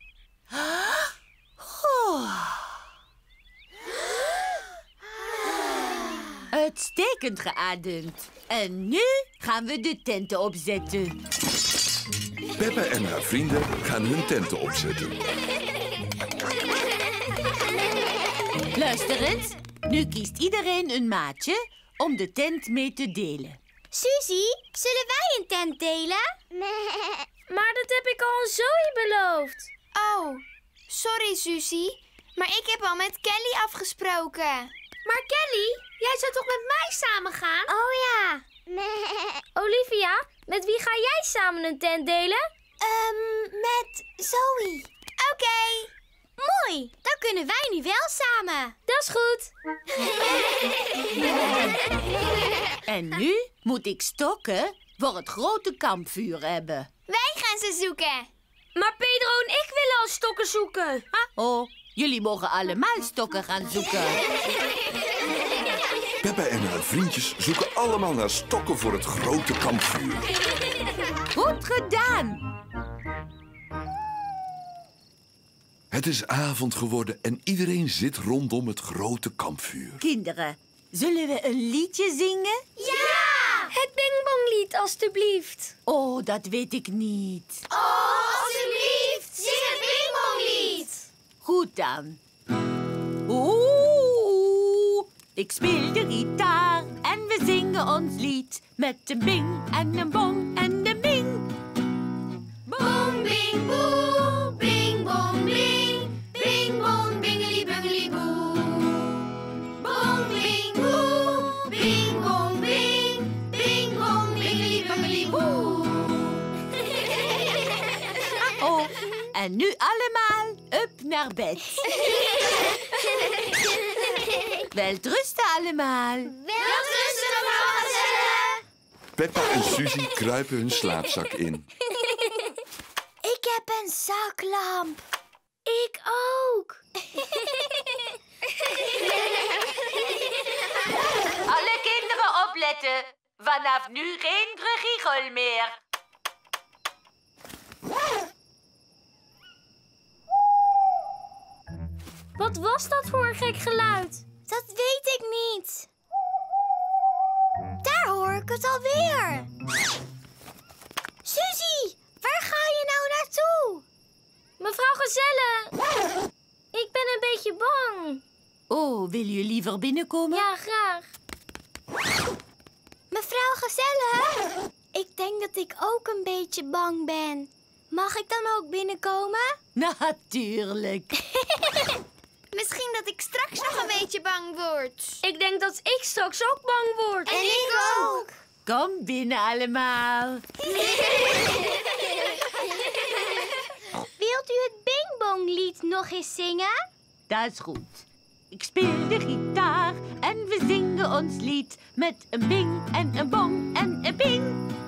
Uitstekend geademd. En nu gaan we de tenten opzetten. Peppa en haar vrienden gaan hun tenten opzetten. Luister eens. Nu kiest iedereen een maatje om de tent mee te delen. Suzie, zullen wij een tent delen? Maar dat heb ik al aan Zoe beloofd. Oh, sorry Suzie. Maar ik heb al met Kelly afgesproken. Maar Kelly, jij zou toch met mij samen gaan? Oh ja. Olivia, met wie ga jij samen een tent delen? Met Zoe. Oké. Mooi, dan kunnen wij nu wel samen. Dat is goed. En nu moet ik stokken voor het grote kampvuur hebben. Wij gaan ze zoeken. Maar Pedro en ik willen al stokken zoeken. Oh, jullie mogen allemaal stokken gaan zoeken. Peppa en haar vriendjes zoeken allemaal naar stokken voor het grote kampvuur. Goed gedaan. Het is avond geworden en iedereen zit rondom het grote kampvuur. Kinderen, zullen we een liedje zingen? Ja! Het Bingbonglied, alstublieft. Oh, dat weet ik niet. Oh, alstublieft, zing het Bingbonglied. Goed dan. Oeh, ik speel de gitaar en we zingen ons lied. Met een bing en een bong en een bing. Boom, bing, boe, bing, bong, bing. Bing, bong, bingeli, bungeli, boe. Boom, bing, boe, bing, bong, bing. Bing, bong, bingeli, bungeli, boe. Oh, en nu allemaal up naar bed. Welterusten allemaal. Welterusten, mevrouw Gazelle. Peppa en Suzy kruipen hun slaapzak in. Ik heb een zaklamp. Ik ook. Alle kinderen opletten. Vanaf nu geen gegiegel meer. Wat was dat voor een gek geluid? Dat weet ik niet. Daar hoor ik het alweer. Suzy, waar ga je nou naartoe? Mevrouw Gazelle, ik ben een beetje bang. Oh, wil je liever binnenkomen? Ja, graag. Mevrouw Gazelle, ik denk dat ik ook een beetje bang ben. Mag ik dan ook binnenkomen? Natuurlijk. Misschien dat ik straks nog een beetje bang word. Ik denk dat ik straks ook bang word. En ik ook. Kom binnen allemaal. Wilt u het Bingbonglied nog eens zingen? Dat is goed. Ik speel de gitaar en we zingen ons lied. Met een bing en een bong en een bing.